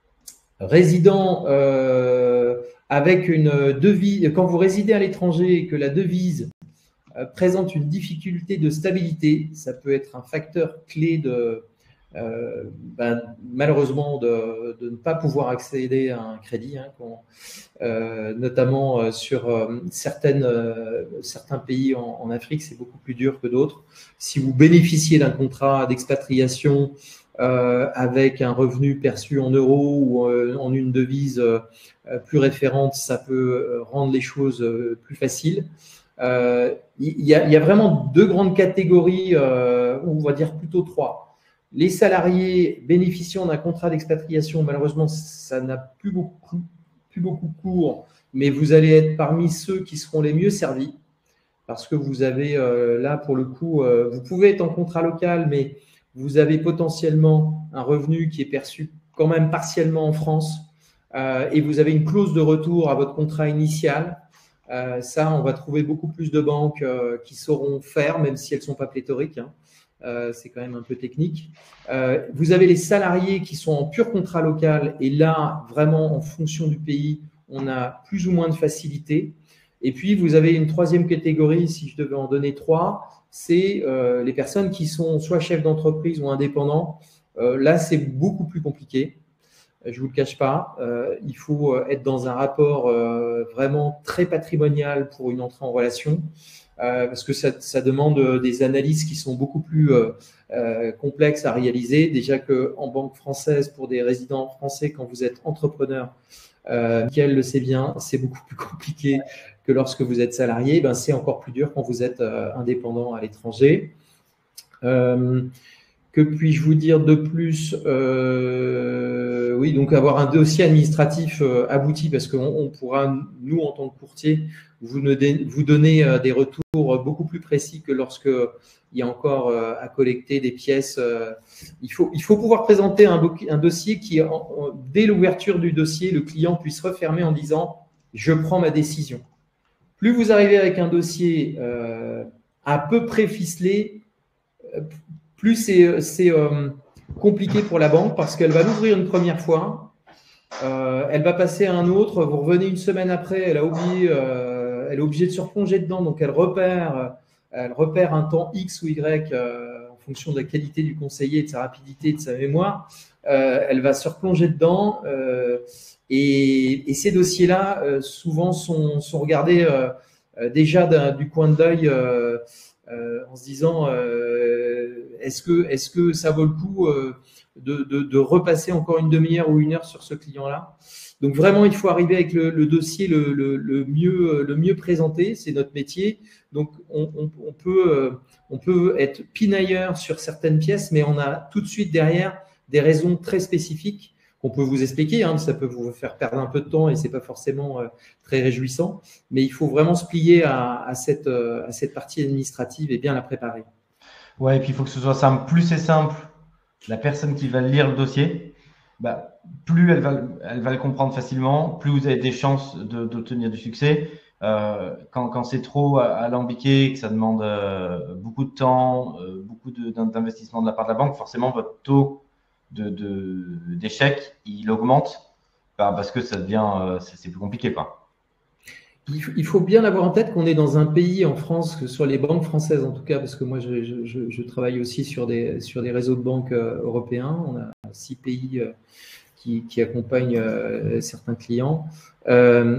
résident euh, avec une devise, quand vous résidez à l'étranger et que la devise euh, présente une difficulté de stabilité, ça peut être un facteur clé de Euh, ben, malheureusement de, de ne pas pouvoir accéder à un crédit, hein, qu'on, euh, notamment euh, sur euh, certaines, euh, certains pays en, en Afrique, c'est beaucoup plus dur que d'autres. Si vous bénéficiez d'un contrat d'expatriation euh, avec un revenu perçu en euros ou euh, en une devise euh, plus référente, ça peut rendre les choses euh, plus faciles. Euh, il, y a, il y a vraiment deux grandes catégories, euh, ou on va dire plutôt trois. Les salariés bénéficiant d'un contrat d'expatriation, malheureusement, ça n'a plus beaucoup, plus beaucoup cours, mais vous allez être parmi ceux qui seront les mieux servis parce que vous avez euh, là, pour le coup, euh, vous pouvez être en contrat local, mais vous avez potentiellement un revenu qui est perçu quand même partiellement en France euh, et vous avez une clause de retour à votre contrat initial. Euh, ça, on va trouver beaucoup plus de banques euh, qui sauront faire, même si elles ne sont pas pléthoriques. Hein. Euh, c'est quand même un peu technique. Euh, vous avez les salariés qui sont en pur contrat local et là, vraiment, en fonction du pays, on a plus ou moins de facilité. Et puis, vous avez une troisième catégorie, si je devais en donner trois, c'est euh, les personnes qui sont soit chefs d'entreprise ou indépendants. Euh, là, c'est beaucoup plus compliqué. Je ne vous le cache pas. Euh, il faut être dans un rapport euh, vraiment très patrimonial pour une entrée en relation. Euh, parce que ça, ça demande des analyses qui sont beaucoup plus euh, euh, complexes à réaliser. Déjà qu'en banque française, pour des résidents français, quand vous êtes entrepreneur, euh, Mickaël le sait bien, c'est beaucoup plus compliqué que lorsque vous êtes salarié. Ben, c'est encore plus dur quand vous êtes euh, indépendant à l'étranger. Euh, que puis-je vous dire de plus? euh, Oui, donc avoir un dossier administratif euh, abouti, parce qu'on on pourra, nous, en tant que courtier, vous, ne dé, vous donner euh, des retours beaucoup plus précis que lorsque il y a encore euh, à collecter des pièces. Euh, il, faut, il faut pouvoir présenter un, un dossier qui, en, en, dès l'ouverture du dossier, le client puisse refermer en disant « je prends ma décision ». Plus vous arrivez avec un dossier euh, à peu près ficelé, plus c'est, c'est, euh, compliqué pour la banque parce qu'elle va l'ouvrir une première fois, euh, elle va passer à un autre, vous revenez une semaine après, elle a oublié, euh, elle est obligée de se replonger dedans, donc elle repère, elle repère un temps X ou Y euh, en fonction de la qualité du conseiller, de sa rapidité, de sa mémoire. Euh, elle va se replonger dedans euh, et, et ces dossiers-là, euh, souvent, sont, sont regardés euh, euh, déjà du coin d'œil euh, euh, en se disant euh, est-ce que, est-ce que ça vaut le coup euh, de, de, de repasser encore une demi-heure ou une heure sur ce client-là. Donc vraiment, il faut arriver avec le, le dossier le, le, le, mieux, le mieux présenté, c'est notre métier. Donc on, on, on, peut, on peut être pinailleur sur certaines pièces, mais on a tout de suite derrière des raisons très spécifiques qu'on peut vous expliquer. Hein, ça peut vous faire perdre un peu de temps et c'est pas forcément euh, très réjouissant. Mais il faut vraiment se plier à, à, cette, à cette partie administrative et bien la préparer. Ouais, et puis il faut que ce soit simple. Plus c'est simple, la personne qui va lire le dossier, bah, plus elle va, elle va le comprendre facilement, plus vous avez des chances de, d'obtenir du succès. Euh, quand quand c'est trop alambiqué, que ça demande euh, beaucoup de temps, euh, beaucoup de, d'investissement de la part de la banque, forcément votre taux de, de d'échec il augmente, bah, parce que ça devient euh, c'est, c'est plus compliqué, quoi. Il faut bien avoir en tête qu'on est dans un pays en France, que sur les banques françaises en tout cas, parce que moi je, je, je travaille aussi sur des, sur des réseaux de banques euh, européens. On a six pays euh, qui, qui accompagnent euh, certains clients. Euh,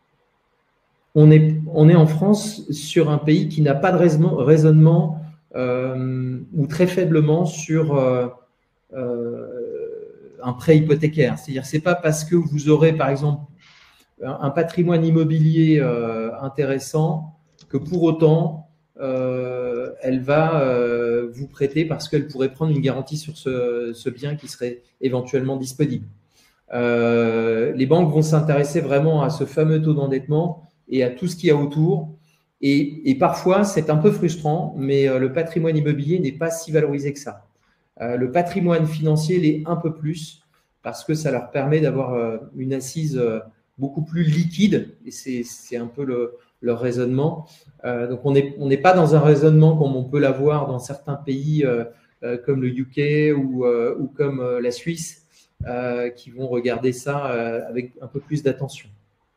on, est, on est en France sur un pays qui n'a pas de raisonnement, raisonnement euh, ou très faiblement sur euh, euh, un prêt hypothécaire. C'est-à-dire c'est pas parce que vous aurez par exemple un patrimoine immobilier euh, intéressant que pour autant euh, elle va euh, vous prêter parce qu'elle pourrait prendre une garantie sur ce, ce bien qui serait éventuellement disponible. Euh, les banques vont s'intéresser vraiment à ce fameux taux d'endettement et à tout ce qu'il y a autour. Et, et parfois, c'est un peu frustrant, mais euh, le patrimoine immobilier n'est pas si valorisé que ça. Euh, le patrimoine financier l'est un peu plus parce que ça leur permet d'avoir euh, une assise euh, beaucoup plus liquide, et c'est, c'est un peu le, leur raisonnement. Euh, donc, on n'est on n'est pas dans un raisonnement comme on peut l'avoir dans certains pays euh, euh, comme le U K ou, euh, ou comme euh, la Suisse, euh, qui vont regarder ça euh, avec un peu plus d'attention.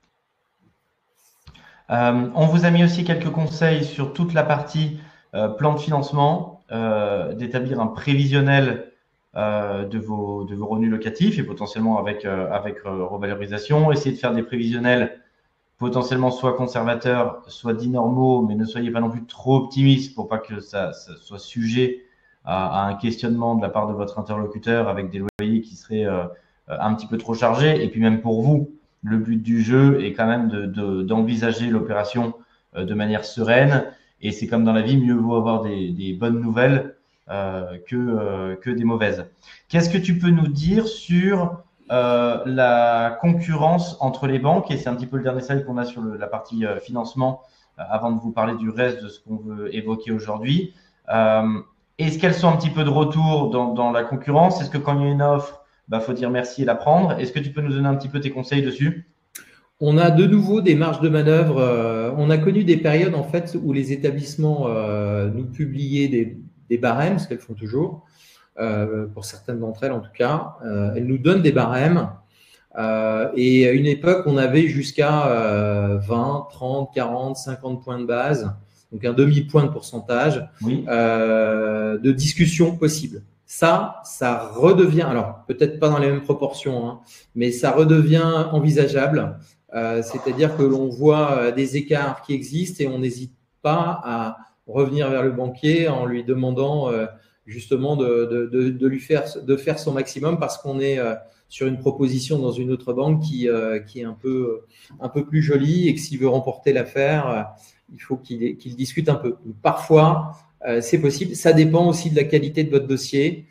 Euh, on vous a mis aussi quelques conseils sur toute la partie euh, plan de financement, euh, d'établir un prévisionnel euh, de vos de vos revenus locatifs et potentiellement avec euh, avec euh, revalorisation. Essayez de faire des prévisionnels potentiellement soit conservateurs, soit dits normaux, mais ne soyez pas non plus trop optimistes pour pas que ça, ça soit sujet à, à un questionnement de la part de votre interlocuteur avec des loyers qui seraient euh, un petit peu trop chargés. Et puis même pour vous, le but du jeu est quand même de, de, d'envisager l'opération euh, de manière sereine. Et c'est comme dans la vie, mieux vaut avoir des, des bonnes nouvelles euh, que, euh, que des mauvaises. Qu'est-ce que tu peux nous dire sur euh, la concurrence entre les banques? Et c'est un petit peu le dernier slide qu'on a sur le, la partie euh, financement euh, avant de vous parler du reste de ce qu'on veut évoquer aujourd'hui. Euh, est-ce qu'elles sont un petit peu de retour dans, dans la concurrence? Est-ce que quand il y a une offre, bah, faut dire merci et la prendre? Est-ce que tu peux nous donner un petit peu tes conseils dessus? On a de nouveau des marges de manœuvre. Euh, on a connu des périodes en fait où les établissements euh, nous publiaient des, des barèmes, ce qu'elles font toujours, euh, pour certaines d'entre elles en tout cas. Euh, elles nous donnent des barèmes. Euh, et à une époque, on avait jusqu'à euh, vingt, trente, quarante, cinquante points de base, donc un demi-point de pourcentage Oui. euh, de discussion possible. Ça, ça redevient, alors peut-être pas dans les mêmes proportions, hein, mais ça redevient envisageable. Euh, c'est-à-dire que l'on voit des écarts qui existent et on n'hésite pas à revenir vers le banquier en lui demandant euh, justement de, de, de, de lui faire, de faire son maximum parce qu'on est euh, sur une proposition dans une autre banque qui, euh, qui est un peu, un peu plus jolie et que s'il veut remporter l'affaire, euh, il faut qu'il, qu'il discute un peu. Donc, parfois, euh, c'est possible. Ça dépend aussi de la qualité de votre dossier.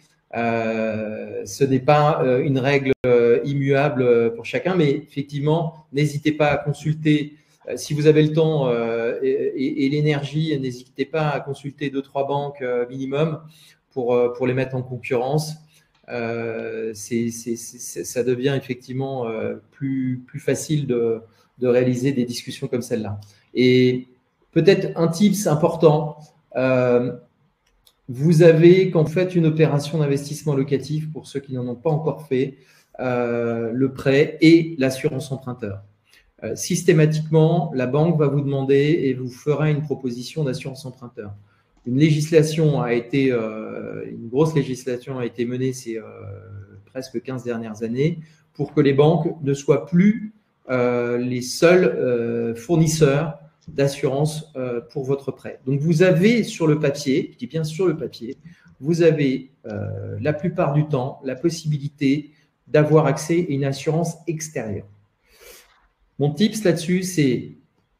Euh, ce n'est pas euh, une règle euh, immuable pour chacun, mais effectivement, n'hésitez pas à consulter. Euh, si vous avez le temps euh, et, et, et l'énergie, n'hésitez pas à consulter deux, trois banques euh, minimum pour, euh, pour les mettre en concurrence. Euh, c'est, c'est, c'est, ça devient effectivement euh, plus, plus facile de, de réaliser des discussions comme celle-là. Et peut-être un tips important, euh, vous avez, quand vous faites une opération d'investissement locatif, pour ceux qui n'en ont pas encore fait, euh, le prêt et l'assurance emprunteur. Euh, systématiquement, la banque va vous demander et vous fera une proposition d'assurance emprunteur. Une législation a été, euh, une grosse législation a été menée ces euh, presque quinze dernières années pour que les banques ne soient plus euh, les seuls euh, fournisseurs d'assurance euh, pour votre prêt. Donc, vous avez sur le papier, je dis bien sur le papier, vous avez euh, la plupart du temps la possibilité d'avoir accès à une assurance extérieure. Mon tips là-dessus, c'est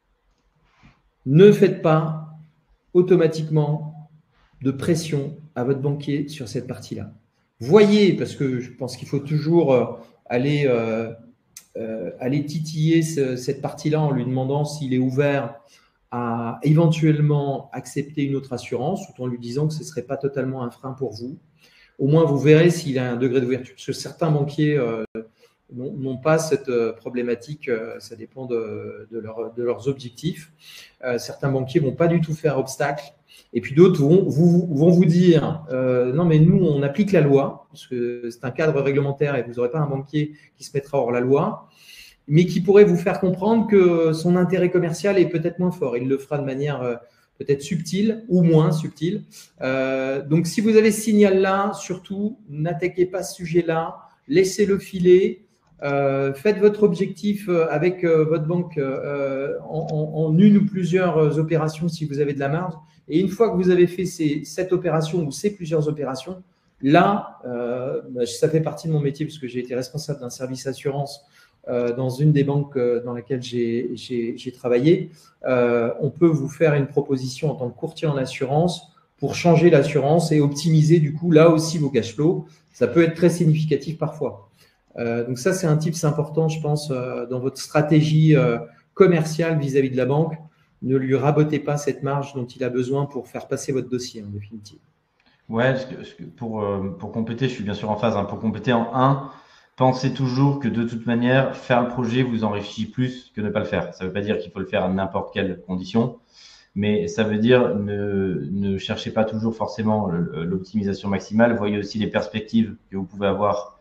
ne faites pas automatiquement de pression à votre banquier sur cette partie-là. Voyez, parce que je pense qu'il faut toujours euh, aller, euh, euh, aller titiller ce, cette partie-là en lui demandant s'il est ouvert à éventuellement accepter une autre assurance, tout en lui disant que ce ne serait pas totalement un frein pour vous. Au moins, vous verrez s'il a un degré d'ouverture. Parce que certains banquiers euh, n'ont pas cette problématique, euh, ça dépend de, de, leur, de leurs objectifs. Euh, certains banquiers ne vont pas du tout faire obstacle. Et puis d'autres vont vous, vont vous dire euh, non, mais nous, on applique la loi, parce que c'est un cadre réglementaire et vous n'aurez pas un banquier qui se mettra hors la loi, mais qui pourrait vous faire comprendre que son intérêt commercial est peut-être moins fort. Il le fera de manière euh, peut-être subtile ou moins subtile. Euh, donc, si vous avez ce signal-là, surtout, n'attaquez pas ce sujet-là, laissez-le filer. Euh, faites votre objectif avec euh, votre banque euh, en, en une ou plusieurs opérations si vous avez de la marge. Et une fois que vous avez fait ces, cette opération ou ces plusieurs opérations, là, euh, bah, ça fait partie de mon métier puisque j'ai été responsable d'un service assurance euh, dans une des banques dans laquelle j'ai, j'ai, j'ai travaillé. Euh, on peut vous faire une proposition en tant que courtier en assurance pour changer l'assurance et optimiser du coup là aussi vos cash flows. Ça peut être très significatif parfois. Euh, donc ça, c'est un tips important, je pense, euh, dans votre stratégie euh, commerciale vis-à-vis de la banque. Ne lui rabotez pas cette marge dont il a besoin pour faire passer votre dossier, en définitive. Ouais, pour, pour compléter, je suis bien sûr en phase. Hein, pour compléter en un, pensez toujours que de toute manière, faire le projet vous enrichit plus que ne pas le faire. Ça ne veut pas dire qu'il faut le faire à n'importe quelle condition, mais ça veut dire ne, ne cherchez pas toujours forcément l'optimisation maximale. Voyez aussi les perspectives que vous pouvez avoir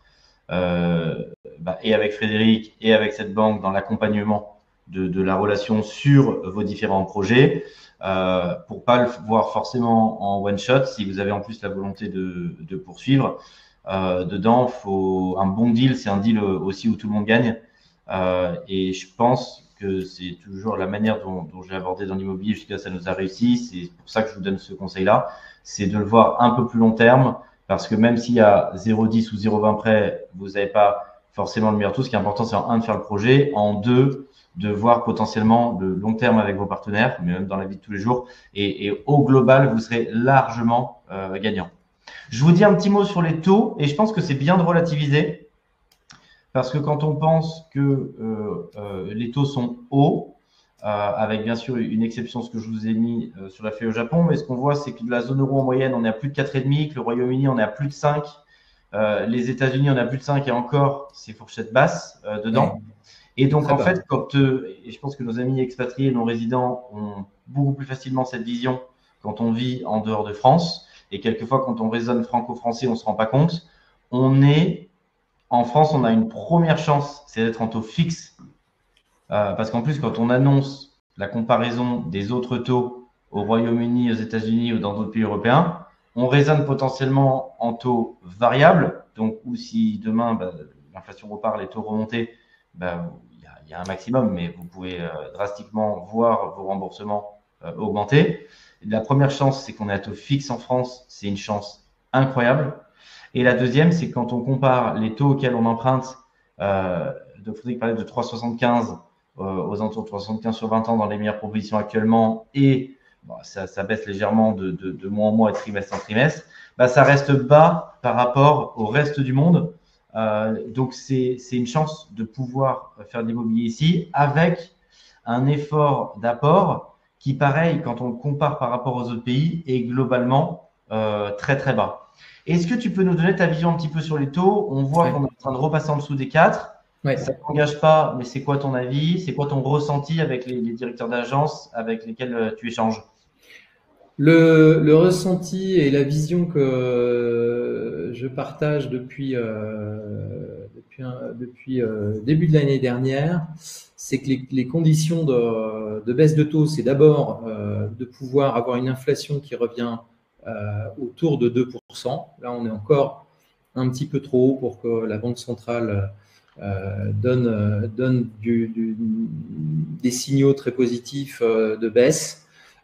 Euh, bah, et avec Frédéric et avec cette banque dans l'accompagnement de, de la relation sur vos différents projets euh, pour pas le voir forcément en one shot. Si vous avez en plus la volonté de, de poursuivre euh, dedans, faut un bon deal, c'est un deal aussi où tout le monde gagne euh, et je pense que c'est toujours la manière dont, dont j'ai abordé dans l'immobilier jusqu'à ça nous a réussi. C'est pour ça que je vous donne ce conseil là, c'est de le voir un peu plus long terme. Parce que même s'il y a zéro virgule dix ou zéro virgule vingt prêts, vous n'avez pas forcément le meilleur taux. Ce qui est important, c'est en un, de faire le projet. En deux, de voir potentiellement le long terme avec vos partenaires, mais même dans la vie de tous les jours. Et, et au global, vous serez largement euh, gagnant. Je vous dis un petit mot sur les taux. Et je pense que c'est bien de relativiser. Parce que quand on pense que euh, euh, les taux sont hauts, Euh, avec bien sûr une exception, ce que je vous ai mis euh, sur la feuille au Japon, mais ce qu'on voit, c'est que de la zone euro en moyenne, on est à plus de quatre virgule cinq, que le Royaume-Uni, on est à plus de cinq, euh, les États-Unis, on est à plus de cinq, et encore, c'est fourchette basse euh, dedans. Ouais. Et donc, Très en bas. fait, quand, euh, et je pense que nos amis expatriés, nos résidents ont beaucoup plus facilement cette vision quand on vit en dehors de France, et quelquefois, quand on raisonne franco-français, on ne se rend pas compte. On est, en France, on a une première chance, c'est d'être en taux fixe. Euh, parce qu'en plus, quand on annonce la comparaison des autres taux au Royaume-Uni, aux États-Unis ou dans d'autres pays européens, on raisonne potentiellement en taux variable. Donc, ou si demain, bah, l'inflation repart, les taux remontés, bah, il y a, y a un maximum, mais vous pouvez euh, drastiquement voir vos remboursements euh, augmenter. La première chance, c'est qu'on est à taux fixe en France. C'est une chance incroyable. Et la deuxième, c'est quand on compare les taux auxquels on emprunte, euh, donc Frédéric parlait de trois virgule soixante-quinze aux alentours de trois virgule soixante-quinze sur vingt ans dans les meilleures propositions actuellement, et bon, ça, ça baisse légèrement de, de, de mois en mois et trimestre en trimestre, bah, ça reste bas par rapport au reste du monde. Euh, donc, c'est, c'est une chance de pouvoir faire de l'immobilier ici avec un effort d'apport qui, pareil, quand on le compare par rapport aux autres pays, est globalement euh, très, très bas. Est-ce que tu peux nous donner ta vision un petit peu sur les taux? On voit ouais. qu'on est en train de repasser en dessous des quatre. Ouais. Ça ne t'engage pas, mais c'est quoi ton avis? C'est quoi ton ressenti avec les, les directeurs d'agence avec lesquels tu échanges? Le, le ressenti et la vision que je partage depuis, euh, depuis, un- depuis euh, début de l'année dernière, c'est que les, les conditions de, de baisse de taux, c'est d'abord euh, de pouvoir avoir une inflation qui revient euh, autour de deux pour cent. Là, on est encore un petit peu trop haut pour que la Banque centrale euh, donne, euh, donne du, du, des signaux très positifs euh, de baisse.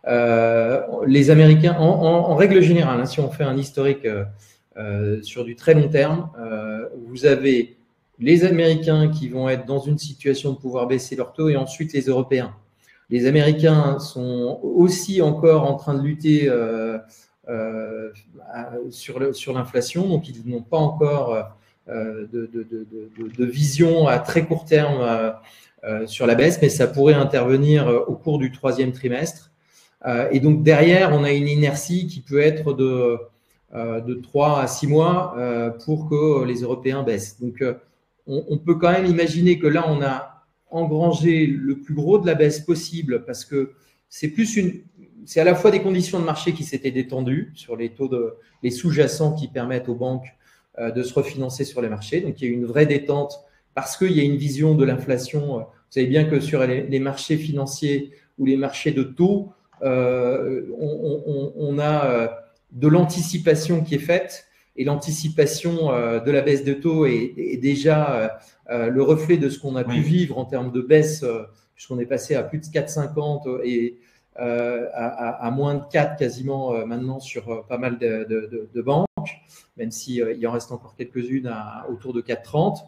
Euh, les Américains, en, en, en règle générale, hein, si on fait un historique euh, euh, sur du très long terme, euh, vous avez les Américains qui vont être dans une situation de pouvoir baisser leur taux et ensuite les Européens. Les Américains sont aussi encore en train de lutter euh, euh, sur, le, sur l'inflation, donc ils n'ont pas encore euh, de, de, de, de, de vision à très court terme euh, euh, sur la baisse, mais ça pourrait intervenir au cours du troisième trimestre. Euh, et donc derrière, on a une inertie qui peut être de, euh, de trois à six mois euh, pour que les Européens baissent. Donc euh, on, on peut quand même imaginer que là, on a engrangé le plus gros de la baisse possible parce que c'est plus une, c'est à la fois des conditions de marché qui s'étaient détendues sur les taux de, les sous-jacents qui permettent aux banques euh, de se refinancer sur les marchés. Donc il y a une vraie détente parce qu'il y a une vision de l'inflation. Vous savez bien que sur les, les marchés financiers ou les marchés de taux, euh, on, on, on a euh, de l'anticipation qui est faite et l'anticipation euh, de la baisse de taux est, est déjà euh, le reflet de ce qu'on a Oui. pu vivre en termes de baisse, euh, puisqu'on est passé à plus de quatre virgule cinquante et euh, à, à, à moins de quatre quasiment euh, maintenant sur euh, pas mal de, de, de, de banques, même s'il euh, il en reste encore quelques-unes à, autour de quatre virgule trente.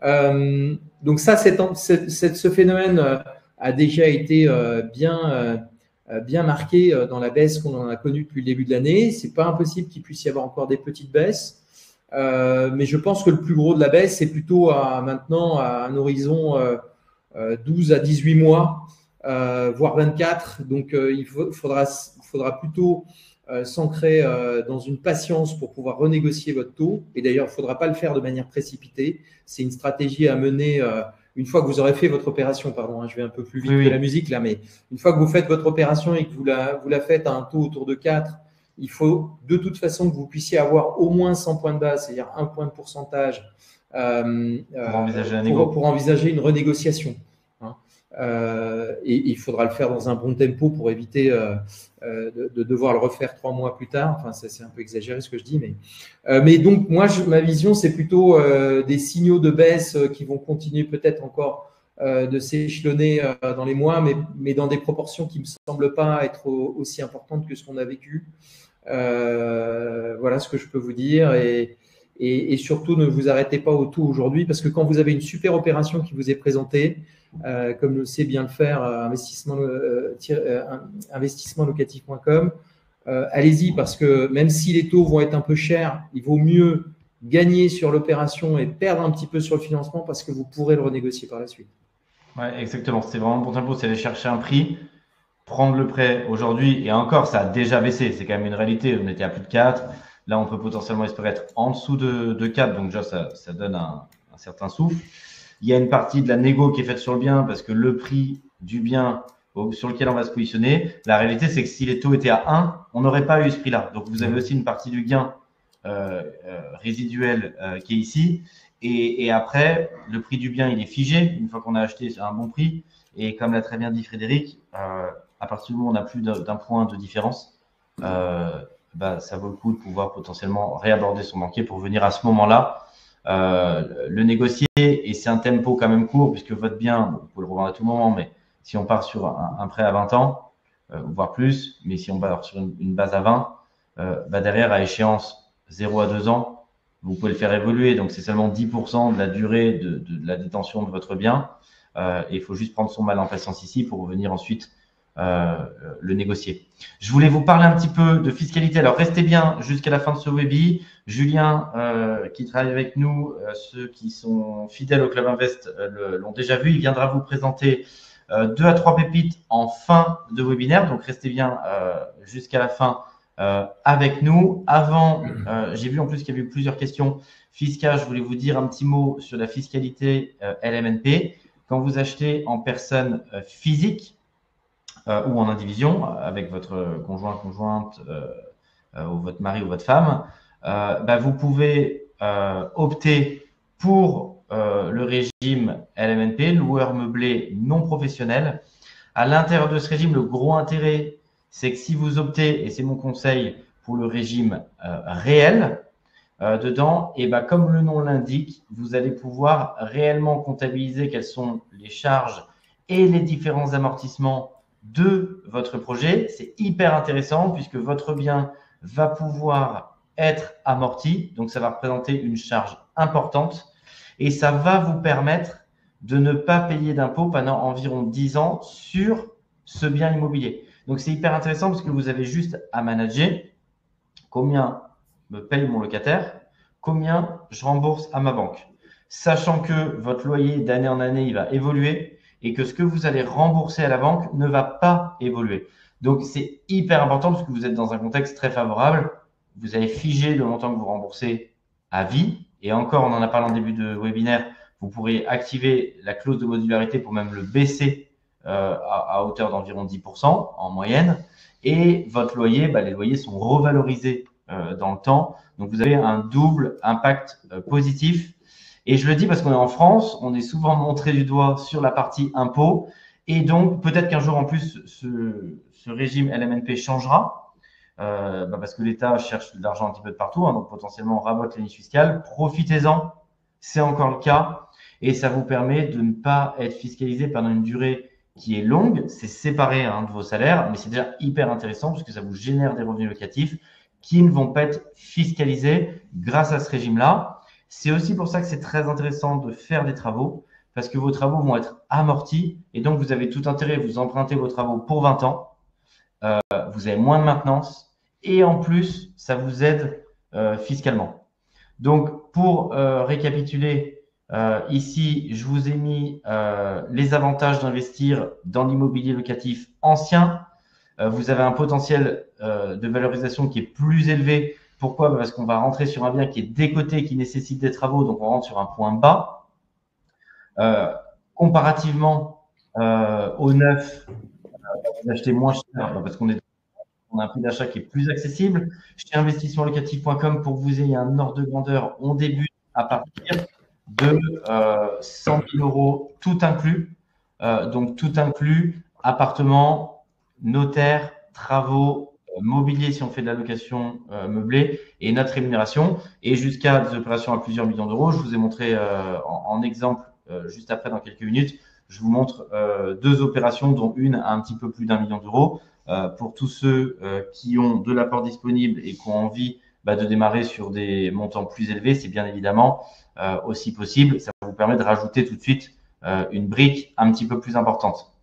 Euh, donc ça, c'est, c'est, c'est, ce phénomène euh, a déjà été euh, bien... Euh, bien marqué dans la baisse qu'on en a connue depuis le début de l'année. C'est pas impossible qu'il puisse y avoir encore des petites baisses, euh, mais je pense que le plus gros de la baisse, c'est plutôt à maintenant à un horizon euh, douze à dix-huit mois, euh, voire vingt-quatre. Donc euh, il faut, faudra, faudra plutôt euh, s'ancrer euh, dans une patience pour pouvoir renégocier votre taux. Et d'ailleurs, il ne faudra pas le faire de manière précipitée. C'est une stratégie à mener euh, une fois que vous aurez fait votre opération, pardon, hein, je vais un peu plus vite oui, que oui. la musique là, mais une fois que vous faites votre opération et que vous la, vous la faites à un taux autour de quatre, il faut de toute façon que vous puissiez avoir au moins cent points de base, c'est-à-dire un point de pourcentage euh, Pour envisager, euh, pour, pour envisager une renégociation. Hein. Euh, et il faudra le faire dans un bon tempo pour éviter euh, euh, de, de devoir le refaire trois mois plus tard. Enfin, ça, c'est un peu exagéré ce que je dis, mais euh, mais donc moi, je, ma vision, c'est plutôt euh, des signaux de baisse qui vont continuer peut-être encore euh, de s'échelonner euh, dans les mois, mais mais dans des proportions qui me semblent pas être au, aussi importantes que ce qu'on a vécu. Euh, voilà ce que je peux vous dire et Et, et surtout, ne vous arrêtez pas au taux aujourd'hui, parce que quand vous avez une super opération qui vous est présentée, euh, comme le sait bien le faire euh, investissement, euh, euh, investissement locatif point com, euh, allez-y, parce que même si les taux vont être un peu chers, il vaut mieux gagner sur l'opération et perdre un petit peu sur le financement, parce que vous pourrez le renégocier par la suite. Ouais, exactement. C'est vraiment bon tempo, c'est aller chercher un prix, prendre le prêt aujourd'hui, et encore, ça a déjà baissé. C'est quand même une réalité. On était à plus de quatre. Là, on peut potentiellement espérer être en dessous de, de quatre, donc déjà, ça, ça donne un, un certain souffle. Il y a une partie de la négo qui est faite sur le bien, parce que le prix du bien au, sur lequel on va se positionner, la réalité, c'est que si les taux étaient à un, on n'aurait pas eu ce prix-là. Donc, vous avez aussi une partie du gain euh, euh, résiduel euh, qui est ici. Et, et après, le prix du bien, il est figé une fois qu'on a acheté à un bon prix. Et comme l'a très bien dit Frédéric, euh, à partir du moment où on a plus d'un point de différence, euh, bah, ça vaut le coup de pouvoir potentiellement réaborder son banquier pour venir à ce moment-là euh, le négocier. Et c'est un tempo quand même court, puisque votre bien, vous pouvez le revendre à tout moment, mais si on part sur un, un prêt à vingt ans, euh, voire plus, mais si on part sur une, une base à vingt, euh, bah derrière, à échéance zéro à deux ans, vous pouvez le faire évoluer. Donc, c'est seulement dix pour cent de la durée de, de, de la détention de votre bien. Euh, et il faut juste prendre son mal en patience ici pour venir ensuite euh, le négocier. Je voulais vous parler un petit peu de fiscalité. Alors, restez bien jusqu'à la fin de ce webi. Julien, euh, qui travaille avec nous, euh, ceux qui sont fidèles au Club Invest euh, l'ont déjà vu. Il viendra vous présenter euh, deux à trois pépites en fin de webinaire. Donc, restez bien euh, jusqu'à la fin euh, avec nous. Avant, euh, j'ai vu en plus qu'il y avait eu plusieurs questions fiscales. Je voulais vous dire un petit mot sur la fiscalité euh, L M N P. Quand vous achetez en personne euh, physique, euh, ou en indivision avec votre conjoint, conjointe, euh, euh, ou votre mari ou votre femme, euh, bah, vous pouvez euh, opter pour euh, le régime L M N P, loueur meublé non professionnel. À l'intérieur de ce régime, le gros intérêt, c'est que si vous optez, et c'est mon conseil, pour le régime euh, réel, euh, dedans, et ben, comme le nom l'indique, vous allez pouvoir réellement comptabiliser quelles sont les charges et les différents amortissements de votre projet. C'est hyper intéressant puisque votre bien va pouvoir être amorti, donc ça va représenter une charge importante et ça va vous permettre de ne pas payer d'impôts pendant environ dix ans sur ce bien immobilier. Donc c'est hyper intéressant parce que vous avez juste à manager combien me paye mon locataire, combien je rembourse à ma banque, sachant que votre loyer d'année en année il va évoluer et que ce que vous allez rembourser à la banque ne va pas évoluer. Donc c'est hyper important parce que vous êtes dans un contexte très favorable. Vous avez figé le montant que vous remboursez à vie. Et encore, on en a parlé en début de webinaire, vous pourrez activer la clause de modularité pour même le baisser euh, à, à hauteur d'environ dix pour cent en moyenne. Et votre loyer, bah, les loyers sont revalorisés euh, dans le temps. Donc, vous avez un double impact euh, positif. Et je le dis parce qu'on est en France, on est souvent montré du doigt sur la partie impôt. Et donc, peut-être qu'un jour en plus, ce, ce régime L M N P changera. Euh, bah parce que l'État cherche de l'argent un petit peu de partout, hein, donc potentiellement rabote les niches fiscales. Profitez-en, c'est encore le cas, et ça vous permet de ne pas être fiscalisé pendant une durée qui est longue. C'est séparé hein, de vos salaires, mais c'est déjà hyper intéressant parce que ça vous génère des revenus locatifs qui ne vont pas être fiscalisés grâce à ce régime-là. C'est aussi pour ça que c'est très intéressant de faire des travaux, parce que vos travaux vont être amortis, et donc vous avez tout intérêt, vous empruntez vos travaux pour vingt ans, euh, vous avez moins de maintenance, et en plus, ça vous aide euh, fiscalement. Donc, pour euh, récapituler, euh, ici, je vous ai mis euh, les avantages d'investir dans l'immobilier locatif ancien. Euh, vous avez un potentiel euh, de valorisation qui est plus élevé. Pourquoi ? Parce qu'on va rentrer sur un bien qui est décoté, qui nécessite des travaux, donc on rentre sur un point bas. Euh, comparativement euh, au neuf, euh, vous achetez moins cher parce qu'on est on a un prix d'achat qui est plus accessible. Chez investissement locatif point com, pour que vous ayez un ordre de grandeur, on débute à partir de euh, cent mille euros, tout inclus. Euh, donc, tout inclus, appartement, notaire, travaux, euh, mobilier si on fait de la location euh, meublée et notre rémunération. Et jusqu'à des opérations à plusieurs millions d'euros. Je vous ai montré euh, en, en exemple euh, juste après dans quelques minutes. Je vous montre euh, deux opérations, dont une à un petit peu plus d'un million d'euros. Euh, pour tous ceux euh, qui ont de l'apport disponible et qui ont envie bah, de démarrer sur des montants plus élevés, c'est bien évidemment euh, aussi possible. Ça vous permet de rajouter tout de suite euh, une brique un petit peu plus importante.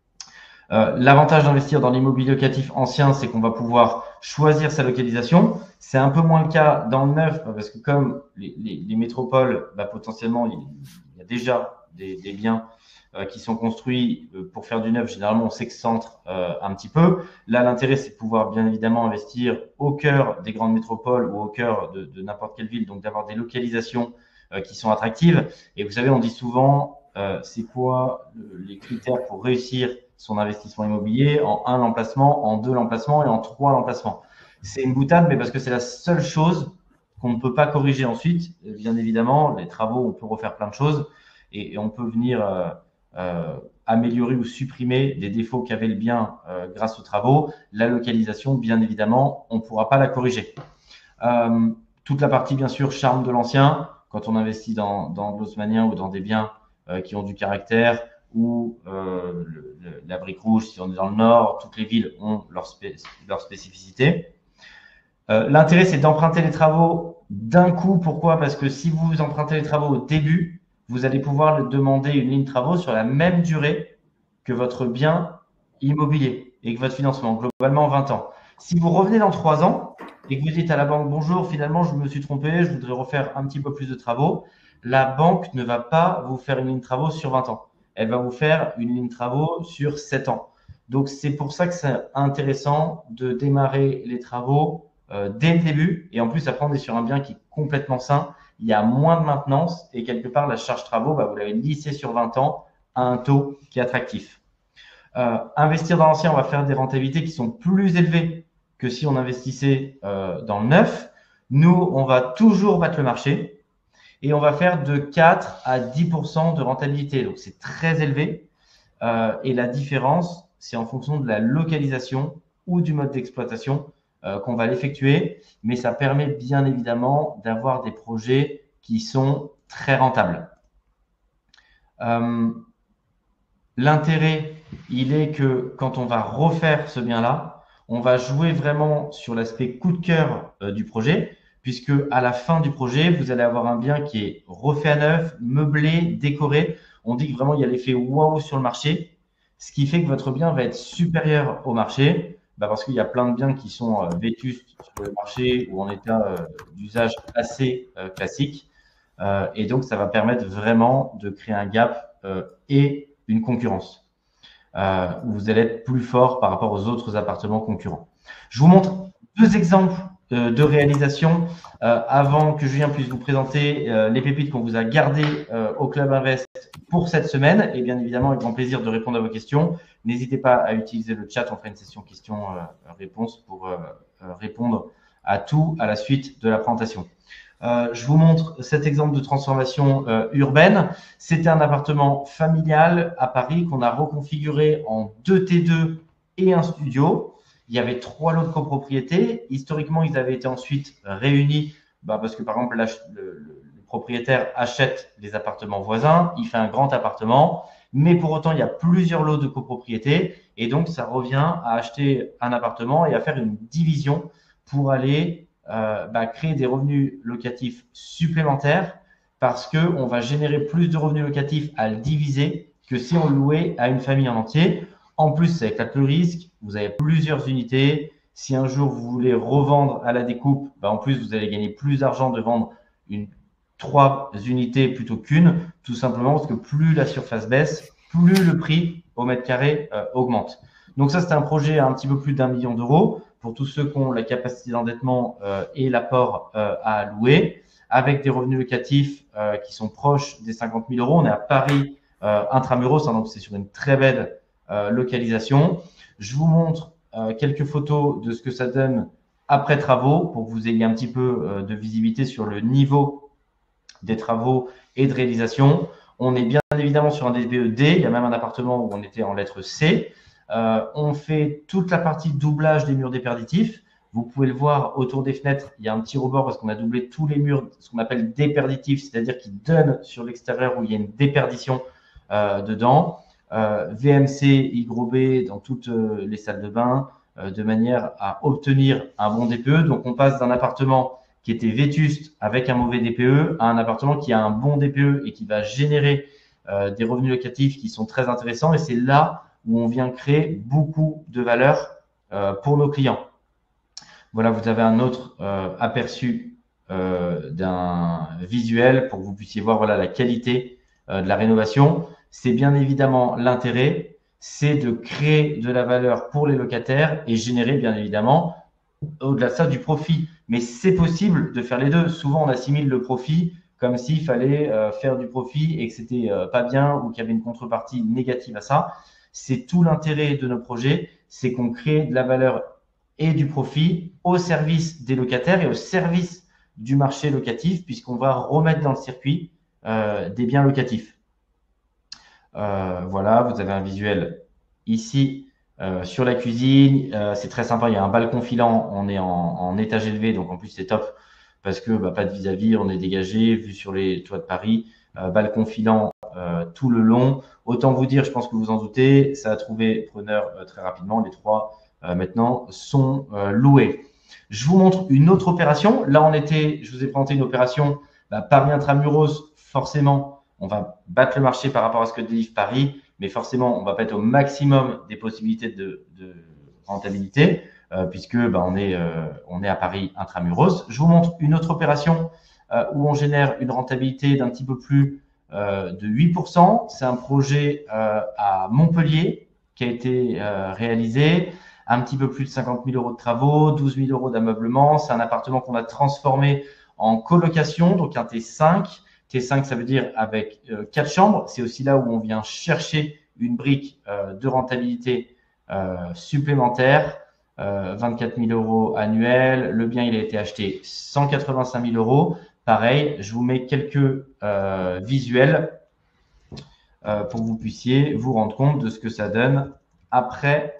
Euh, L'avantage d'investir dans l'immobilier locatif ancien, c'est qu'on va pouvoir choisir sa localisation. C'est un peu moins le cas dans le neuf, parce que comme les, les, les métropoles, bah, potentiellement, il, il y a déjà des, des biens Euh, qui sont construits euh, pour faire du neuf. Généralement, on s'excentre euh, un petit peu. Là, l'intérêt, c'est de pouvoir bien évidemment investir au cœur des grandes métropoles ou au cœur de, de n'importe quelle ville, donc d'avoir des localisations euh, qui sont attractives. Et vous savez, on dit souvent, euh, c'est quoi le, les critères pour réussir son investissement immobilier? En un, l'emplacement, en deux, l'emplacement et en trois, l'emplacement. C'est une boutade, mais parce que c'est la seule chose qu'on ne peut pas corriger ensuite. Bien évidemment, les travaux, on peut refaire plein de choses et, et on peut venir euh, Euh, améliorer ou supprimer des défauts qu'avait le bien euh, grâce aux travaux. La localisation, bien évidemment, on ne pourra pas la corriger. Euh, toute la partie, bien sûr, charme de l'ancien, quand on investit dans, dans de l'haussmannien ou dans des biens euh, qui ont du caractère, ou euh, le, le, la brique rouge, si on est dans le nord, toutes les villes ont leur, spé leur spécificité. Euh, L'intérêt, c'est d'emprunter les travaux d'un coup. Pourquoi? Parce que si vous empruntez les travaux au début, vous allez pouvoir demander une ligne de travaux sur la même durée que votre bien immobilier et que votre financement, globalement vingt ans. Si vous revenez dans trois ans et que vous dites à la banque, bonjour, finalement, je me suis trompé, je voudrais refaire un petit peu plus de travaux, la banque ne va pas vous faire une ligne de travaux sur vingt ans. Elle va vous faire une ligne de travaux sur sept ans. Donc, c'est pour ça que c'est intéressant de démarrer les travaux euh, dès le début. Et en plus, après, on est sur un bien qui est complètement sain. Il y a moins de maintenance et quelque part, la charge travaux, bah, vous l'avez lissé sur vingt ans à un taux qui est attractif. Euh, investir dans l'ancien, on va faire des rentabilités qui sont plus élevées que si on investissait euh, dans le neuf. Nous, on va toujours battre le marché et on va faire de quatre à dix pour cent de rentabilité. Donc, c'est très élevé. Euh, et la différence, c'est en fonction de la localisation ou du mode d'exploitation euh, qu'on va l'effectuer. Mais ça permet bien évidemment d'avoir des projets qui sont très rentables. Euh, L'intérêt, il est que quand on va refaire ce bien-là, on va jouer vraiment sur l'aspect coup de cœur euh, du projet, puisque à la fin du projet, vous allez avoir un bien qui est refait à neuf, meublé, décoré. On dit que vraiment il y a l'effet waouh sur le marché, ce qui fait que votre bien va être supérieur au marché, bah parce qu'il y a plein de biens qui sont euh, vétustes sur le marché ou en état euh, d'usage assez euh, classique. Euh, et donc, ça va permettre vraiment de créer un gap euh, et une concurrence, euh, où vous allez être plus fort par rapport aux autres appartements concurrents. Je vous montre deux exemples euh, de réalisation euh, avant que Julien puisse vous présenter euh, les pépites qu'on vous a gardées euh, au Club Invest pour cette semaine. Et bien évidemment, avec grand plaisir de répondre à vos questions. N'hésitez pas à utiliser le chat. On fera une session questions-réponses pour euh, répondre à tout à la suite de la présentation. Euh, je vous montre cet exemple de transformation euh, urbaine. C'était un appartement familial à Paris qu'on a reconfiguré en deux T deux et un studio. Il y avait trois lots de copropriété. Historiquement, ils avaient été ensuite réunis bah, parce que, par exemple, la, le, le, le propriétaire achète les appartements voisins. Il fait un grand appartement. Mais pour autant, il y a plusieurs lots de copropriété. Et donc, ça revient à acheter un appartement et à faire une division pour aller Euh, bah, créer des revenus locatifs supplémentaires parce qu'on va générer plus de revenus locatifs à le diviser que si on le louait à une famille en entier. En plus, ça éclate le risque. Vous avez plusieurs unités. Si un jour vous voulez revendre à la découpe, bah, en plus, vous allez gagner plus d'argent de vendre une, trois unités plutôt qu'une, tout simplement parce que plus la surface baisse, plus le prix au mètre carré euh, augmente. Donc ça, c'est un projet à un petit peu plus d'un million d'euros pour tous ceux qui ont la capacité d'endettement euh, et l'apport euh, à louer, avec des revenus locatifs euh, qui sont proches des cinquante mille euros. On est à Paris euh, intramuros, hein, donc c'est sur une très belle euh, localisation. Je vous montre euh, quelques photos de ce que ça donne après travaux pour que vous ayez un petit peu euh, de visibilité sur le niveau des travaux et de réalisation. On est bien évidemment sur un D P E D. Il y a même un appartement où on était en lettre C. Euh, on fait toute la partie doublage des murs déperditifs. Vous pouvez le voir autour des fenêtres, il y a un petit rebord parce qu'on a doublé tous les murs, ce qu'on appelle déperditifs, c'est-à-dire qui donnent sur l'extérieur où il y a une déperdition euh, dedans. Euh, V M C, Y B dans toutes euh, les salles de bain, euh, de manière à obtenir un bon D P E. Donc, on passe d'un appartement qui était vétuste avec un mauvais D P E à un appartement qui a un bon D P E et qui va générer euh, des revenus locatifs qui sont très intéressants. Et c'est là où on vient créer beaucoup de valeur euh, pour nos clients. Voilà, vous avez un autre euh, aperçu euh, d'un visuel pour que vous puissiez voir voilà, la qualité euh, de la rénovation. C'est bien évidemment l'intérêt, c'est de créer de la valeur pour les locataires et générer bien évidemment au-delà de ça du profit. Mais c'est possible de faire les deux. Souvent, on assimile le profit comme s'il fallait euh, faire du profit et que c'était euh, pas bien ou qu'il y avait une contrepartie négative à ça. C'est tout l'intérêt de nos projets, c'est qu'on crée de la valeur et du profit au service des locataires et au service du marché locatif, puisqu'on va remettre dans le circuit euh, des biens locatifs. Euh, voilà, vous avez un visuel ici euh, sur la cuisine. Euh, c'est très sympa, il y a un balcon filant, on est en, en étage élevé, donc en plus c'est top parce que bah, pas de vis-à-vis, on est dégagé, vue sur les toits de Paris, euh, balcon filant euh, tout le long. Autant vous dire, je pense que vous en doutez, ça a trouvé preneur euh, très rapidement. Les trois euh, maintenant sont euh, loués. Je vous montre une autre opération. Là, on était, je vous ai présenté une opération bah, Paris intramuros. Forcément, on va battre le marché par rapport à ce que délivre Paris, mais forcément, on va pas être au maximum des possibilités de, de rentabilité euh, puisque bah, on est euh, on est à Paris intramuros. Je vous montre une autre opération euh, où on génère une rentabilité d'un petit peu plus Euh, de huit pour cent. C'est un projet euh, à Montpellier qui a été euh, réalisé. Un petit peu plus de cinquante mille euros de travaux, douze mille euros d'ameublement. C'est un appartement qu'on a transformé en colocation, donc un T cinq. T cinq, ça veut dire avec euh, quatre chambres. C'est aussi là où on vient chercher une brique euh, de rentabilité euh, supplémentaire, euh, vingt-quatre mille euros annuels. Le bien, il a été acheté cent quatre-vingt-cinq mille euros. Pareil, je vous mets quelques euh, visuels euh, pour que vous puissiez vous rendre compte de ce que ça donne après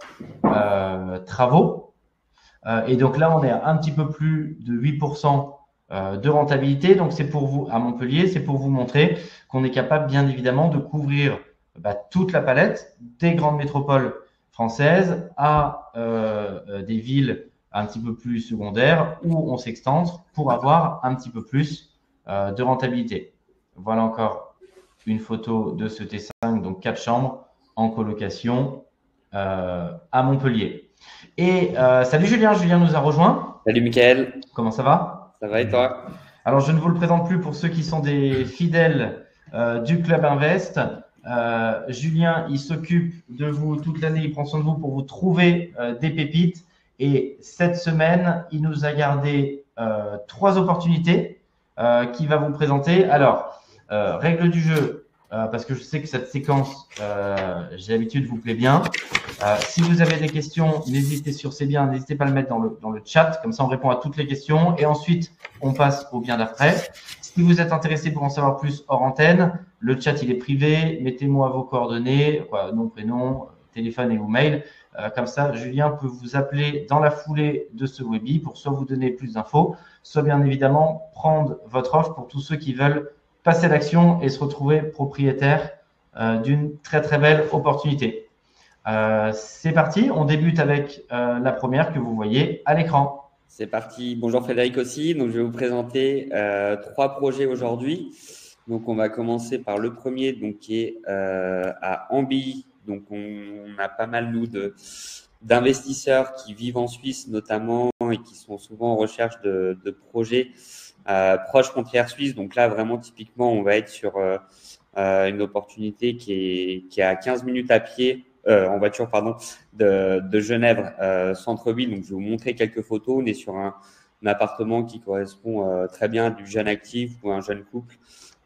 euh, travaux. Euh, et donc là, on est à un petit peu plus de huit pour cent euh, de rentabilité. Donc c'est pour vous, à Montpellier, c'est pour vous montrer qu'on est capable, bien évidemment, de couvrir bah, toute la palette des grandes métropoles françaises à euh, des villes un petit peu plus secondaires où on s'extendre pour avoir un petit peu plus euh, de rentabilité. Voilà encore une photo de ce T cinq, donc quatre chambres en colocation euh, à Montpellier. Et euh, salut Julien, Julien nous a rejoint. Salut Mickaël. Comment ça va? Ça va et toi? Alors je ne vous le présente plus pour ceux qui sont des fidèles euh, du Club Invest. Euh, Julien, il s'occupe de vous toute l'année, il prend soin de vous pour vous trouver euh, des pépites. Et cette semaine, il nous a gardé euh, trois opportunités euh, qu'il va vous présenter. Alors, euh, règle du jeu, euh, parce que je sais que cette séquence, euh, j'ai l'habitude, vous plaît bien. Euh, si vous avez des questions, n'hésitez sur ces biens, n'hésitez pas à le mettre dans le, dans le chat, comme ça on répond à toutes les questions. Et ensuite, on passe au bien d'après. Si vous êtes intéressé pour en savoir plus hors antenne, le chat il est privé, mettez-moi vos coordonnées, quoi, nom, prénom, téléphone et ou mail. Euh, comme ça, Julien peut vous appeler dans la foulée de ce webi pour soit vous donner plus d'infos, soit bien évidemment prendre votre offre pour tous ceux qui veulent passer à l'action et se retrouver propriétaire euh, d'une très très belle opportunité. Euh, c'est parti, on débute avec euh, la première que vous voyez à l'écran. C'est parti. Bonjour Frédéric aussi. Donc, je vais vous présenter euh, trois projets aujourd'hui. Donc, on va commencer par le premier, donc qui est euh, à Ambilly. Donc, on, on a pas mal nous de d'investisseurs qui vivent en Suisse notamment et qui sont souvent en recherche de, de projets euh, proches frontières suisses. Donc là, vraiment typiquement, on va être sur euh, euh, une opportunité qui est qui est à quinze minutes à pied. Euh, en voiture, pardon, de, de Genève, euh, centre-ville. Donc, je vais vous montrer quelques photos. On est sur un, un appartement qui correspond euh, très bien à du jeune actif ou un jeune couple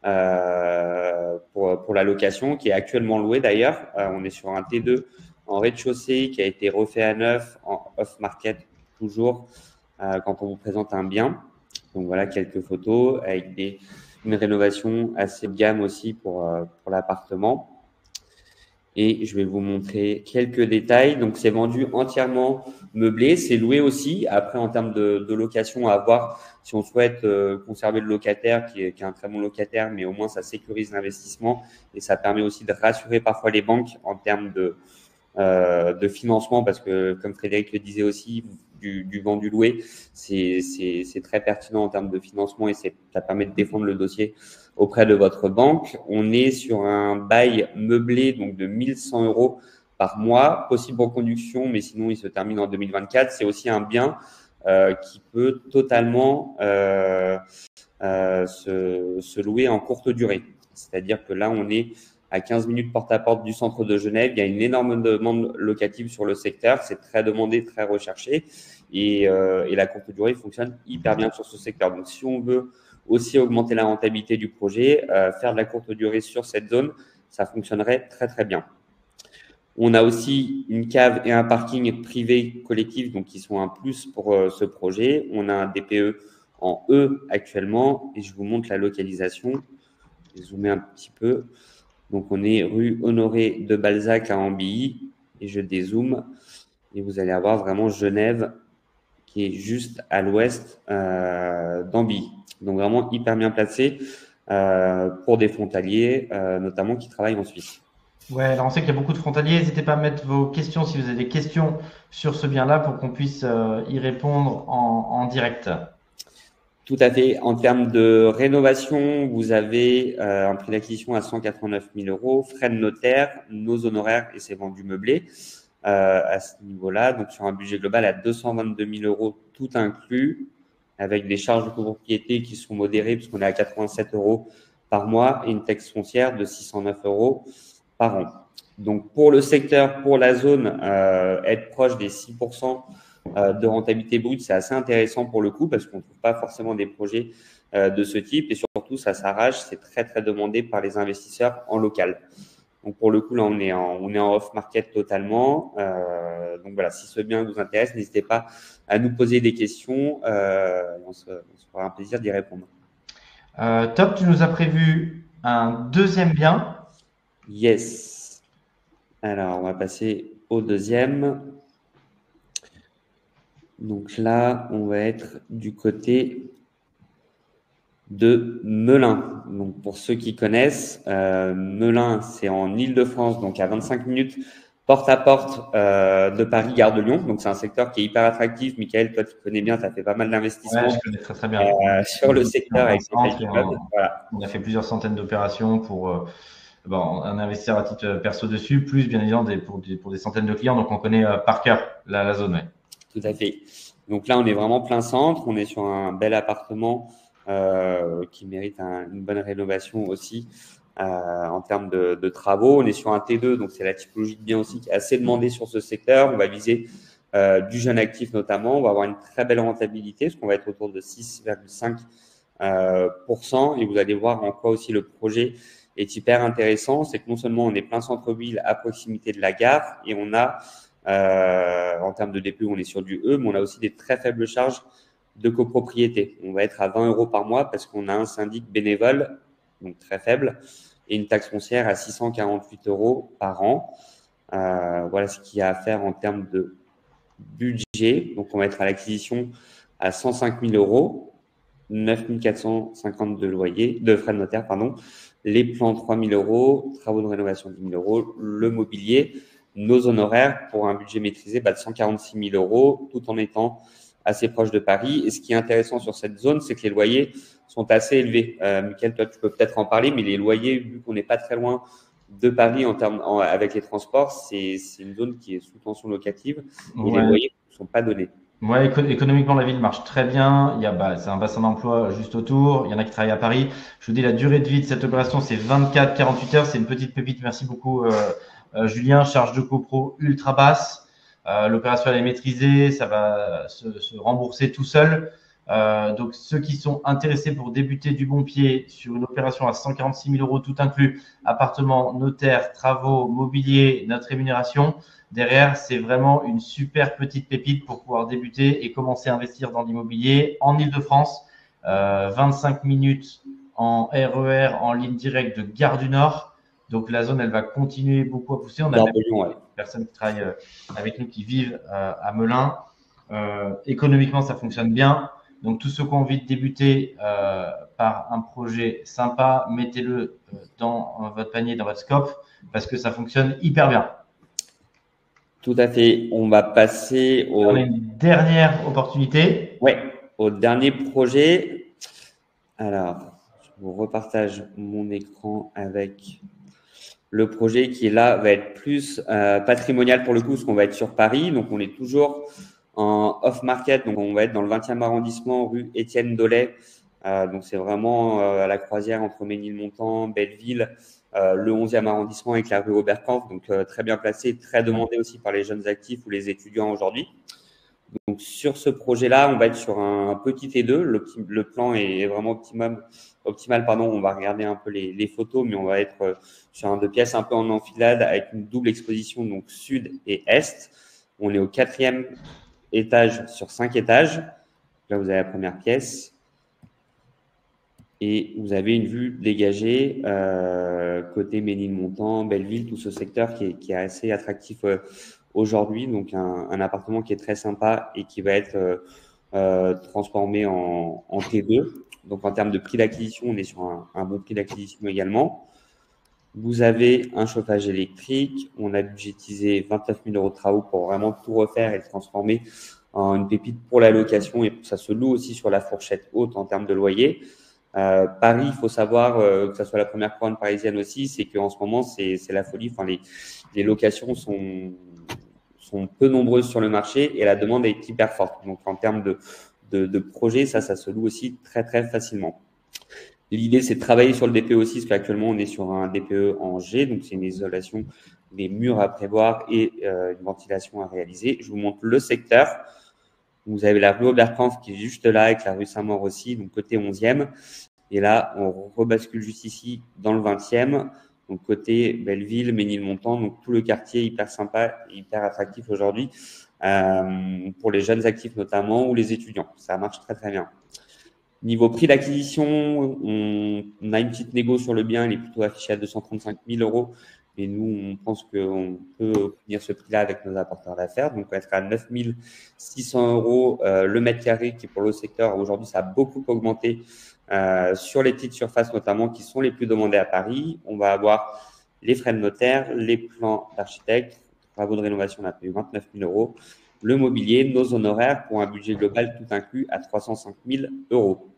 euh, pour, pour la location, qui est actuellement loué d'ailleurs. Euh, on est sur un T deux en rez-de-chaussée qui a été refait à neuf, en off-market toujours, euh, quand on vous présente un bien. Donc, voilà quelques photos avec des, une rénovation assez haut de gamme aussi pour, euh, pour l'appartement. Et je vais vous montrer quelques détails. Donc, c'est vendu entièrement meublé. C'est loué aussi. Après, en termes de, de location, à voir si on souhaite euh, conserver le locataire, qui est, qui est un très bon locataire, mais au moins, ça sécurise l'investissement et ça permet aussi de rassurer parfois les banques en termes de, euh, de financement parce que, comme Frédéric le disait aussi, du, du vendu loué, c'est, c'est, c'est très pertinent en termes de financement et c'est, ça permet de défendre le dossier auprès de votre banque. On est sur un bail meublé donc de mille cent euros par mois, possible en conduction, mais sinon il se termine en deux mille vingt-quatre. C'est aussi un bien euh, qui peut totalement euh, euh, se, se louer en courte durée. C'est-à-dire que là, on est à quinze minutes porte-à-porte du centre de Genève. Il y a une énorme demande locative sur le secteur. C'est très demandé, très recherché. Et, euh, et la courte durée fonctionne hyper bien sur ce secteur. Donc, si on veut aussi augmenter la rentabilité du projet, euh, faire de la courte durée sur cette zone, ça fonctionnerait très, très bien. On a aussi une cave et un parking privé collectif, donc qui sont un plus pour euh, ce projet. On a un D P E en E actuellement et je vous montre la localisation. Je vais zoomer un petit peu. Donc, on est rue Honoré de Balzac à Ambilly et je dézoome et vous allez avoir vraiment Genève qui est juste à l'ouest euh, d'Ambilly. Donc, vraiment hyper bien placé euh, pour des frontaliers, euh, notamment qui travaillent en Suisse. Ouais, alors on sait qu'il y a beaucoup de frontaliers. N'hésitez pas à mettre vos questions si vous avez des questions sur ce bien-là pour qu'on puisse euh, y répondre en, en direct. Tout à fait. En termes de rénovation, vous avez euh, un prix d'acquisition à cent quatre-vingt-neuf mille euros, frais de notaire, nos honoraires et c'est vendu meublé euh, à ce niveau-là. Donc, sur un budget global à deux cent vingt-deux mille euros, tout inclus, avec des charges de copropriété qui sont modérées puisqu'on est à quatre-vingt-sept euros par mois et une taxe foncière de six cent neuf euros par an. Donc, pour le secteur, pour la zone, euh, être proche des six pour cent de rentabilité brute, c'est assez intéressant pour le coup parce qu'on ne trouve pas forcément des projets euh, de ce type et surtout, ça s'arrache, c'est très, très demandé par les investisseurs en local. Donc, pour le coup, là, on est en, on est en off-market totalement. Euh, donc, voilà, si ce bien vous intéresse, n'hésitez pas à nous poser des questions. Euh, on, se, on se fera un plaisir d'y répondre. Euh, top, tu nous as prévu un deuxième bien. Yes. Alors, on va passer au deuxième. Donc là, on va être du côté de Melun. Donc, pour ceux qui connaissent, euh, Melun, c'est en Île-de-France, donc à vingt-cinq minutes porte à porte euh, de Paris, gare de Lyon. Donc, c'est un secteur qui est hyper attractif. Michael, toi, tu connais bien, tu as fait pas mal d'investissements Ouais, je connais très très bien. euh, sur le secteur avec On, les voilà. On a fait plusieurs centaines d'opérations pour euh, bon, un investisseur à titre perso dessus, plus bien évidemment des, pour, des, pour des centaines de clients. Donc, on connaît euh, par cœur la, la zone. Ouais. Tout à fait. Donc là, on est vraiment plein centre. On est sur un bel appartement euh, qui mérite un, une bonne rénovation aussi euh, en termes de, de travaux. On est sur un T deux, donc c'est la typologie de bien aussi qui est assez demandée sur ce secteur. On va viser euh, du jeune actif notamment. On va avoir une très belle rentabilité, parce qu'on va être autour de six virgule cinq pour cent. Et vous allez voir en quoi aussi le projet est hyper intéressant. C'est que non seulement on est plein centre-ville à proximité de la gare, et on a Euh, en termes de D P E, on est sur du E, mais on a aussi des très faibles charges de copropriété. On va être à vingt euros par mois parce qu'on a un syndic bénévole, donc très faible, et une taxe foncière à six cent quarante-huit euros par an. Euh, voilà ce qu'il y a à faire en termes de budget. Donc, on va être à l'acquisition à cent cinq mille euros, neuf mille quatre cent cinquante de loyer, de frais de notaire, pardon. Les plans trois mille euros, travaux de rénovation dix mille euros, le mobilier. Nos honoraires pour un budget maîtrisé bah, de cent quarante-six mille euros, tout en étant assez proche de Paris. Et ce qui est intéressant sur cette zone, c'est que les loyers sont assez élevés. Euh, Mickaël, toi, tu peux peut-être en parler, mais les loyers, vu qu'on n'est pas très loin de Paris en termes, en, avec les transports, c'est, c'est une zone qui est sous tension locative et ouais. Les loyers ne sont pas donnés. Ouais, éco- économiquement, la ville marche très bien. Il y a, bah, c'est un bassin d'emploi juste autour. Il y en a qui travaillent à Paris. Je vous dis, la durée de vie de cette opération, c'est vingt-quatre à quarante-huit heures. C'est une petite pépite. Merci beaucoup, euh, euh, Julien. Charge de copro ultra basse. Euh, l'opération, elle est maîtrisée. Ça va se, se rembourser tout seul. Euh, donc, ceux qui sont intéressés pour débuter du bon pied sur une opération à cent quarante-six mille euros, tout inclus, appartement, notaire, travaux, mobilier, notre rémunération, derrière, c'est vraiment une super petite pépite pour pouvoir débuter et commencer à investir dans l'immobilier en Île-de-France. Euh, vingt-cinq minutes en R E R, en ligne directe de Gare du Nord. Donc, la zone, elle va continuer beaucoup à pousser. On a même des personnes qui travaillent avec nous qui vivent euh, à Melun. Euh, économiquement, ça fonctionne bien. Donc, tous ceux qui ont envie de débuter euh, par un projet sympa, mettez-le dans votre panier, dans votre scope, parce que ça fonctionne hyper bien. Tout à fait. On va passer au… On a une dernière opportunité. Oui, au dernier projet. Alors, je vous repartage mon écran avec le projet qui est là, va être plus euh, patrimonial pour le coup, parce qu'on va être sur Paris. Donc, on est toujours en off-market. Donc, on va être dans le vingtième arrondissement, rue Étienne Dollet. Euh, donc, c'est vraiment euh, à la croisière entre Ménilmontant, Belleville, euh, le onzième arrondissement avec la rue Oberkampf. Donc, euh, très bien placé, très demandé aussi par les jeunes actifs ou les étudiants aujourd'hui. Donc, sur ce projet-là, on va être sur un petit T deux. Le, le plan est vraiment optimum, optimal. Pardon. On va regarder un peu les, les photos, mais on va être sur un deux pièces un peu en enfilade avec une double exposition, donc sud et est. On est au quatrième étage sur cinq étages. Là, vous avez la première pièce. Et vous avez une vue dégagée euh, côté Ménilmontant, Belleville, tout ce secteur qui est, qui est assez attractif euh, aujourd'hui. Donc, un, un appartement qui est très sympa et qui va être euh, euh, transformé en, en T deux. Donc, en termes de prix d'acquisition, on est sur un, un bon prix d'acquisition également. Vous avez un chauffage électrique. On a budgétisé vingt-neuf mille euros de travaux pour vraiment tout refaire et le transformer en une pépite pour la location. Et ça se loue aussi sur la fourchette haute en termes de loyer. Euh, Paris, il faut savoir euh, que ça soit la première couronne parisienne aussi, c'est qu'en ce moment, c'est, c'est la folie. Enfin, les, les locations sont, sont peu nombreuses sur le marché et la demande est hyper forte. Donc, en termes de, de, de projet, ça, ça se loue aussi très, très facilement. L'idée, c'est de travailler sur le D P E aussi, parce qu'actuellement, on est sur un D P E en G, donc c'est une isolation des murs à prévoir et euh, une ventilation à réaliser. Je vous montre le secteur. Vous avez la rue Oberkampf qui est juste là, avec la rue Saint-Maur aussi, donc côté onzième. Et là, on rebascule juste ici dans le vingtième. Donc, côté Belleville, Ménilmontant, donc tout le quartier hyper sympa, hyper attractif aujourd'hui euh, pour les jeunes actifs notamment ou les étudiants. Ça marche très, très bien. Niveau prix d'acquisition, on, on a une petite négo sur le bien. Il est plutôt affiché à deux cent trente-cinq mille euros. Et nous, on pense qu'on peut obtenir ce prix-là avec nos apporteurs d'affaires. Donc, on va être à neuf mille six cents euros euh, le mètre carré, qui pour le secteur, aujourd'hui, ça a beaucoup augmenté euh, sur les petites surfaces notamment, qui sont les plus demandées à Paris. On va avoir les frais de notaire, les plans d'architecte, travaux de rénovation, on a payé vingt-neuf mille euros, le mobilier, nos honoraires pour un budget global tout inclus à trois cent cinq mille euros.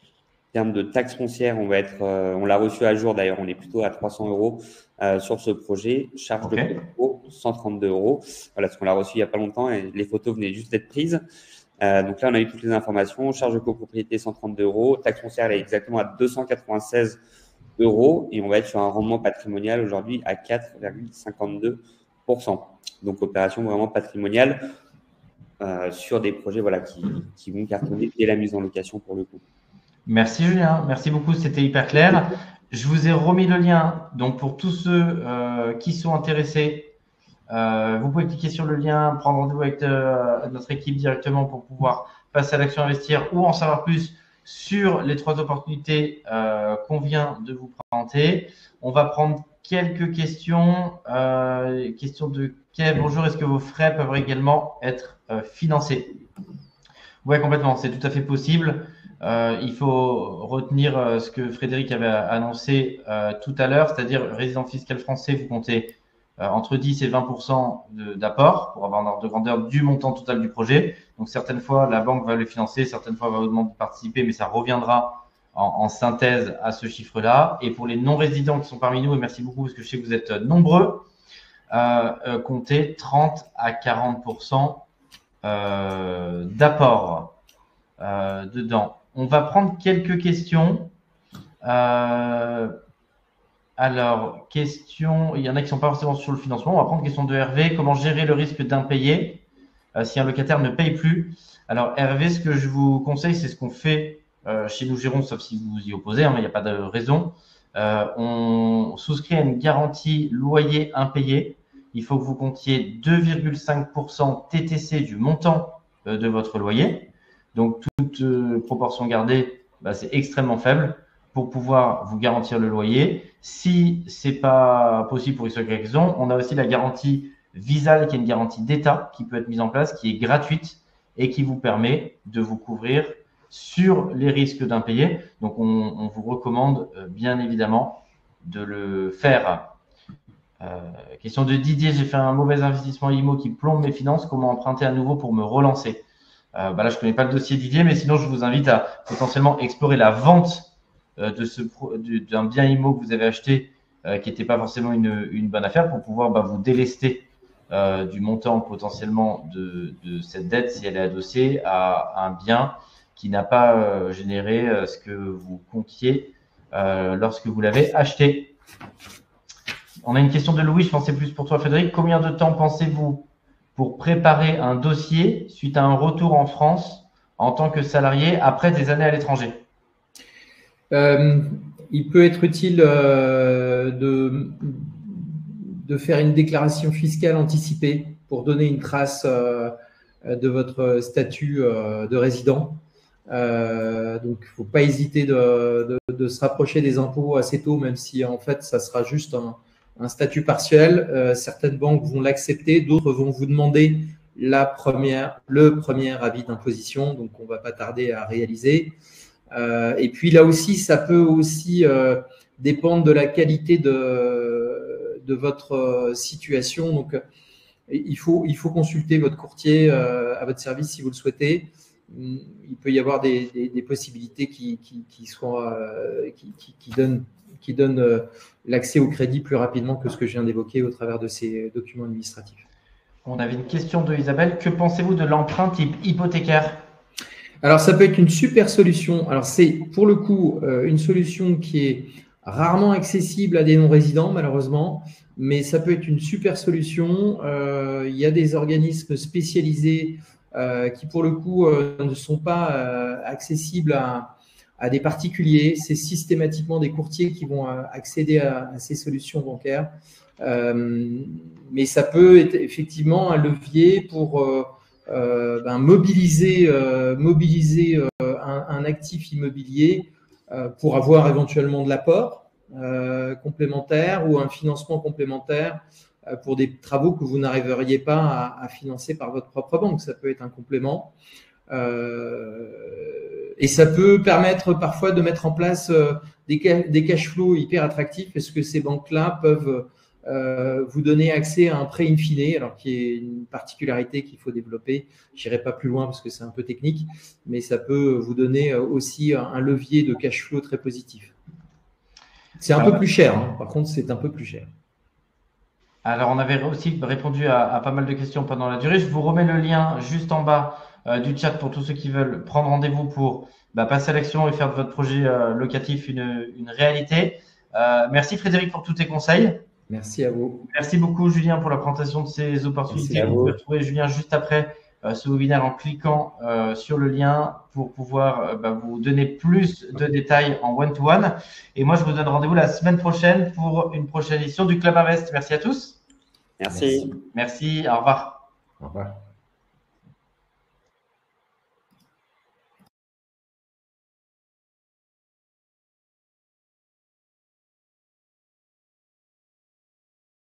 En termes de taxes foncières, on va être, euh, on l'a reçu à jour d'ailleurs, on est plutôt à trois cents euros euh, sur ce projet. Charge okay. de dépôt, cent trente-deux euros. Voilà, parce qu'on l'a reçu il n'y a pas longtemps et les photos venaient juste d'être prises. Euh, donc là, on a eu toutes les informations. Charge de copropriété, cent trente-deux euros. Taxe foncière, elle est exactement à deux cent quatre-vingt-seize euros et on va être sur un rendement patrimonial aujourd'hui à quatre virgule cinquante-deux pour cent. Donc, opération vraiment patrimoniale euh, sur des projets voilà, qui, qui vont cartonner dès la mise en location pour le coup. Merci Julien, merci beaucoup, c'était hyper clair. Je vous ai remis le lien, donc pour tous ceux euh, qui sont intéressés, euh, vous pouvez cliquer sur le lien, prendre rendez-vous avec euh, notre équipe directement pour pouvoir passer à l'action investir ou en savoir plus sur les trois opportunités euh, qu'on vient de vous présenter. On va prendre quelques questions. Euh, question de Kev, bonjour, est-ce que vos frais peuvent également être euh, financés? Oui, complètement, c'est tout à fait possible. Euh, il faut retenir euh, ce que Frédéric avait annoncé euh, tout à l'heure, c'est-à-dire résident fiscal français, vous comptez euh, entre dix et vingt pour cent d'apport pour avoir un ordre de grandeur du montant total du projet. Donc certaines fois, la banque va le financer, certaines fois, elle va vous demander de participer, mais ça reviendra en, en synthèse à ce chiffre-là. Et pour les non-résidents qui sont parmi nous, et merci beaucoup parce que je sais que vous êtes nombreux, euh, euh, comptez trente à quarante pour cent euh, d'apport euh, dedans. On va prendre quelques questions. Euh, alors, question, il y en a qui ne sont pas forcément sur le financement. On va prendre question de Hervé. Comment gérer le risque d'impayé euh, si un locataire ne paye plus? Alors, Hervé, ce que je vous conseille, c'est ce qu'on fait euh, chez nous gérons, sauf si vous vous y opposez, hein, mais il n'y a pas de raison. Euh, on souscrit à une garantie loyer impayé. Il faut que vous comptiez deux virgule cinq pour cent T T C du montant euh, de votre loyer. Donc, toute euh, proportion gardée, bah, c'est extrêmement faible pour pouvoir vous garantir le loyer. Si ce n'est pas possible pour une raison, on a aussi la garantie Visal, qui est une garantie d'État qui peut être mise en place, qui est gratuite et qui vous permet de vous couvrir sur les risques d'impayés. Donc, on, on vous recommande euh, bien évidemment de le faire. Euh, question de Didier, j'ai fait un mauvais investissement I M O qui plombe mes finances. Comment emprunter à nouveau pour me relancer? Euh, bah là, je ne connais pas le dossier Didier, mais sinon, je vous invite à potentiellement explorer la vente euh, de ce d'un bien I M O que vous avez acheté euh, qui n'était pas forcément une, une bonne affaire pour pouvoir bah, vous délester euh, du montant potentiellement de, de cette dette si elle est adossée à un bien qui n'a pas euh, généré euh, ce que vous comptiez euh, lorsque vous l'avez acheté. On a une question de Louis, je pensais plus pour toi Frédéric. Combien de temps pensez-vous pour préparer un dossier suite à un retour en France en tant que salarié après des années à l'étranger? euh, Il peut être utile euh, de, de faire une déclaration fiscale anticipée pour donner une trace euh, de votre statut euh, de résident. Euh, donc, il ne faut pas hésiter de, de, de se rapprocher des impôts assez tôt, même si en fait, ça sera juste un un statut partiel. Euh, certaines banques vont l'accepter, d'autres vont vous demander la première, le premier avis d'imposition, donc on ne va pas tarder à réaliser. Euh, et puis là aussi, ça peut aussi euh, dépendre de la qualité de, de votre situation. Donc, il faut, il faut consulter votre courtier euh, à votre service si vous le souhaitez. Il peut y avoir des, des, des possibilités qui, qui, qui, soient, euh, qui, qui, qui donnent qui donne euh, l'accès au crédit plus rapidement que ce que je viens d'évoquer au travers de ces documents administratifs. On avait une question de Isabelle. Que pensez-vous de l'emprunt type hypothécaire? Alors, ça peut être une super solution. Alors, c'est pour le coup euh, une solution qui est rarement accessible à des non-résidents, malheureusement, mais ça peut être une super solution. Euh, il y a des organismes spécialisés euh, qui, pour le coup, euh, ne sont pas euh, accessibles à à des particuliers. C'est systématiquement des courtiers qui vont accéder à, à ces solutions bancaires. Euh, mais ça peut être effectivement un levier pour euh, euh, ben, mobiliser, euh, mobiliser euh, un, un actif immobilier euh, pour avoir éventuellement de l'apport euh, complémentaire ou un financement complémentaire euh, pour des travaux que vous n'arriveriez pas à, à financer par votre propre banque. Ça peut être un complément. Euh, et ça peut permettre parfois de mettre en place euh, des, des cash flows hyper attractifs parce que ces banques-là peuvent euh, vous donner accès à un prêt in fine, alors qui est une particularité qu'il faut développer. Je n'irai pas plus loin parce que c'est un peu technique, mais ça peut vous donner aussi un levier de cash flow très positif. C'est un Alors, peu plus cher, hein. Par contre, c'est un peu plus cher. Alors, on avait aussi répondu à, à pas mal de questions pendant la durée. Je vous remets le lien juste en bas euh, du chat pour tous ceux qui veulent prendre rendez-vous pour bah, passer à l'action et faire de votre projet euh, locatif une, une réalité. Euh, merci Frédéric pour tous tes conseils. Merci à vous. Merci beaucoup Julien pour la présentation de ces opportunités. Vous pouvez retrouver Julien juste après euh, ce webinaire en cliquant euh, sur le lien pour pouvoir euh, bah, vous donner plus de détails en one-to-one. Et moi, je vous donne rendez-vous la semaine prochaine pour une prochaine édition du Club Invest. Merci à tous. Merci. Merci, au revoir. Au revoir.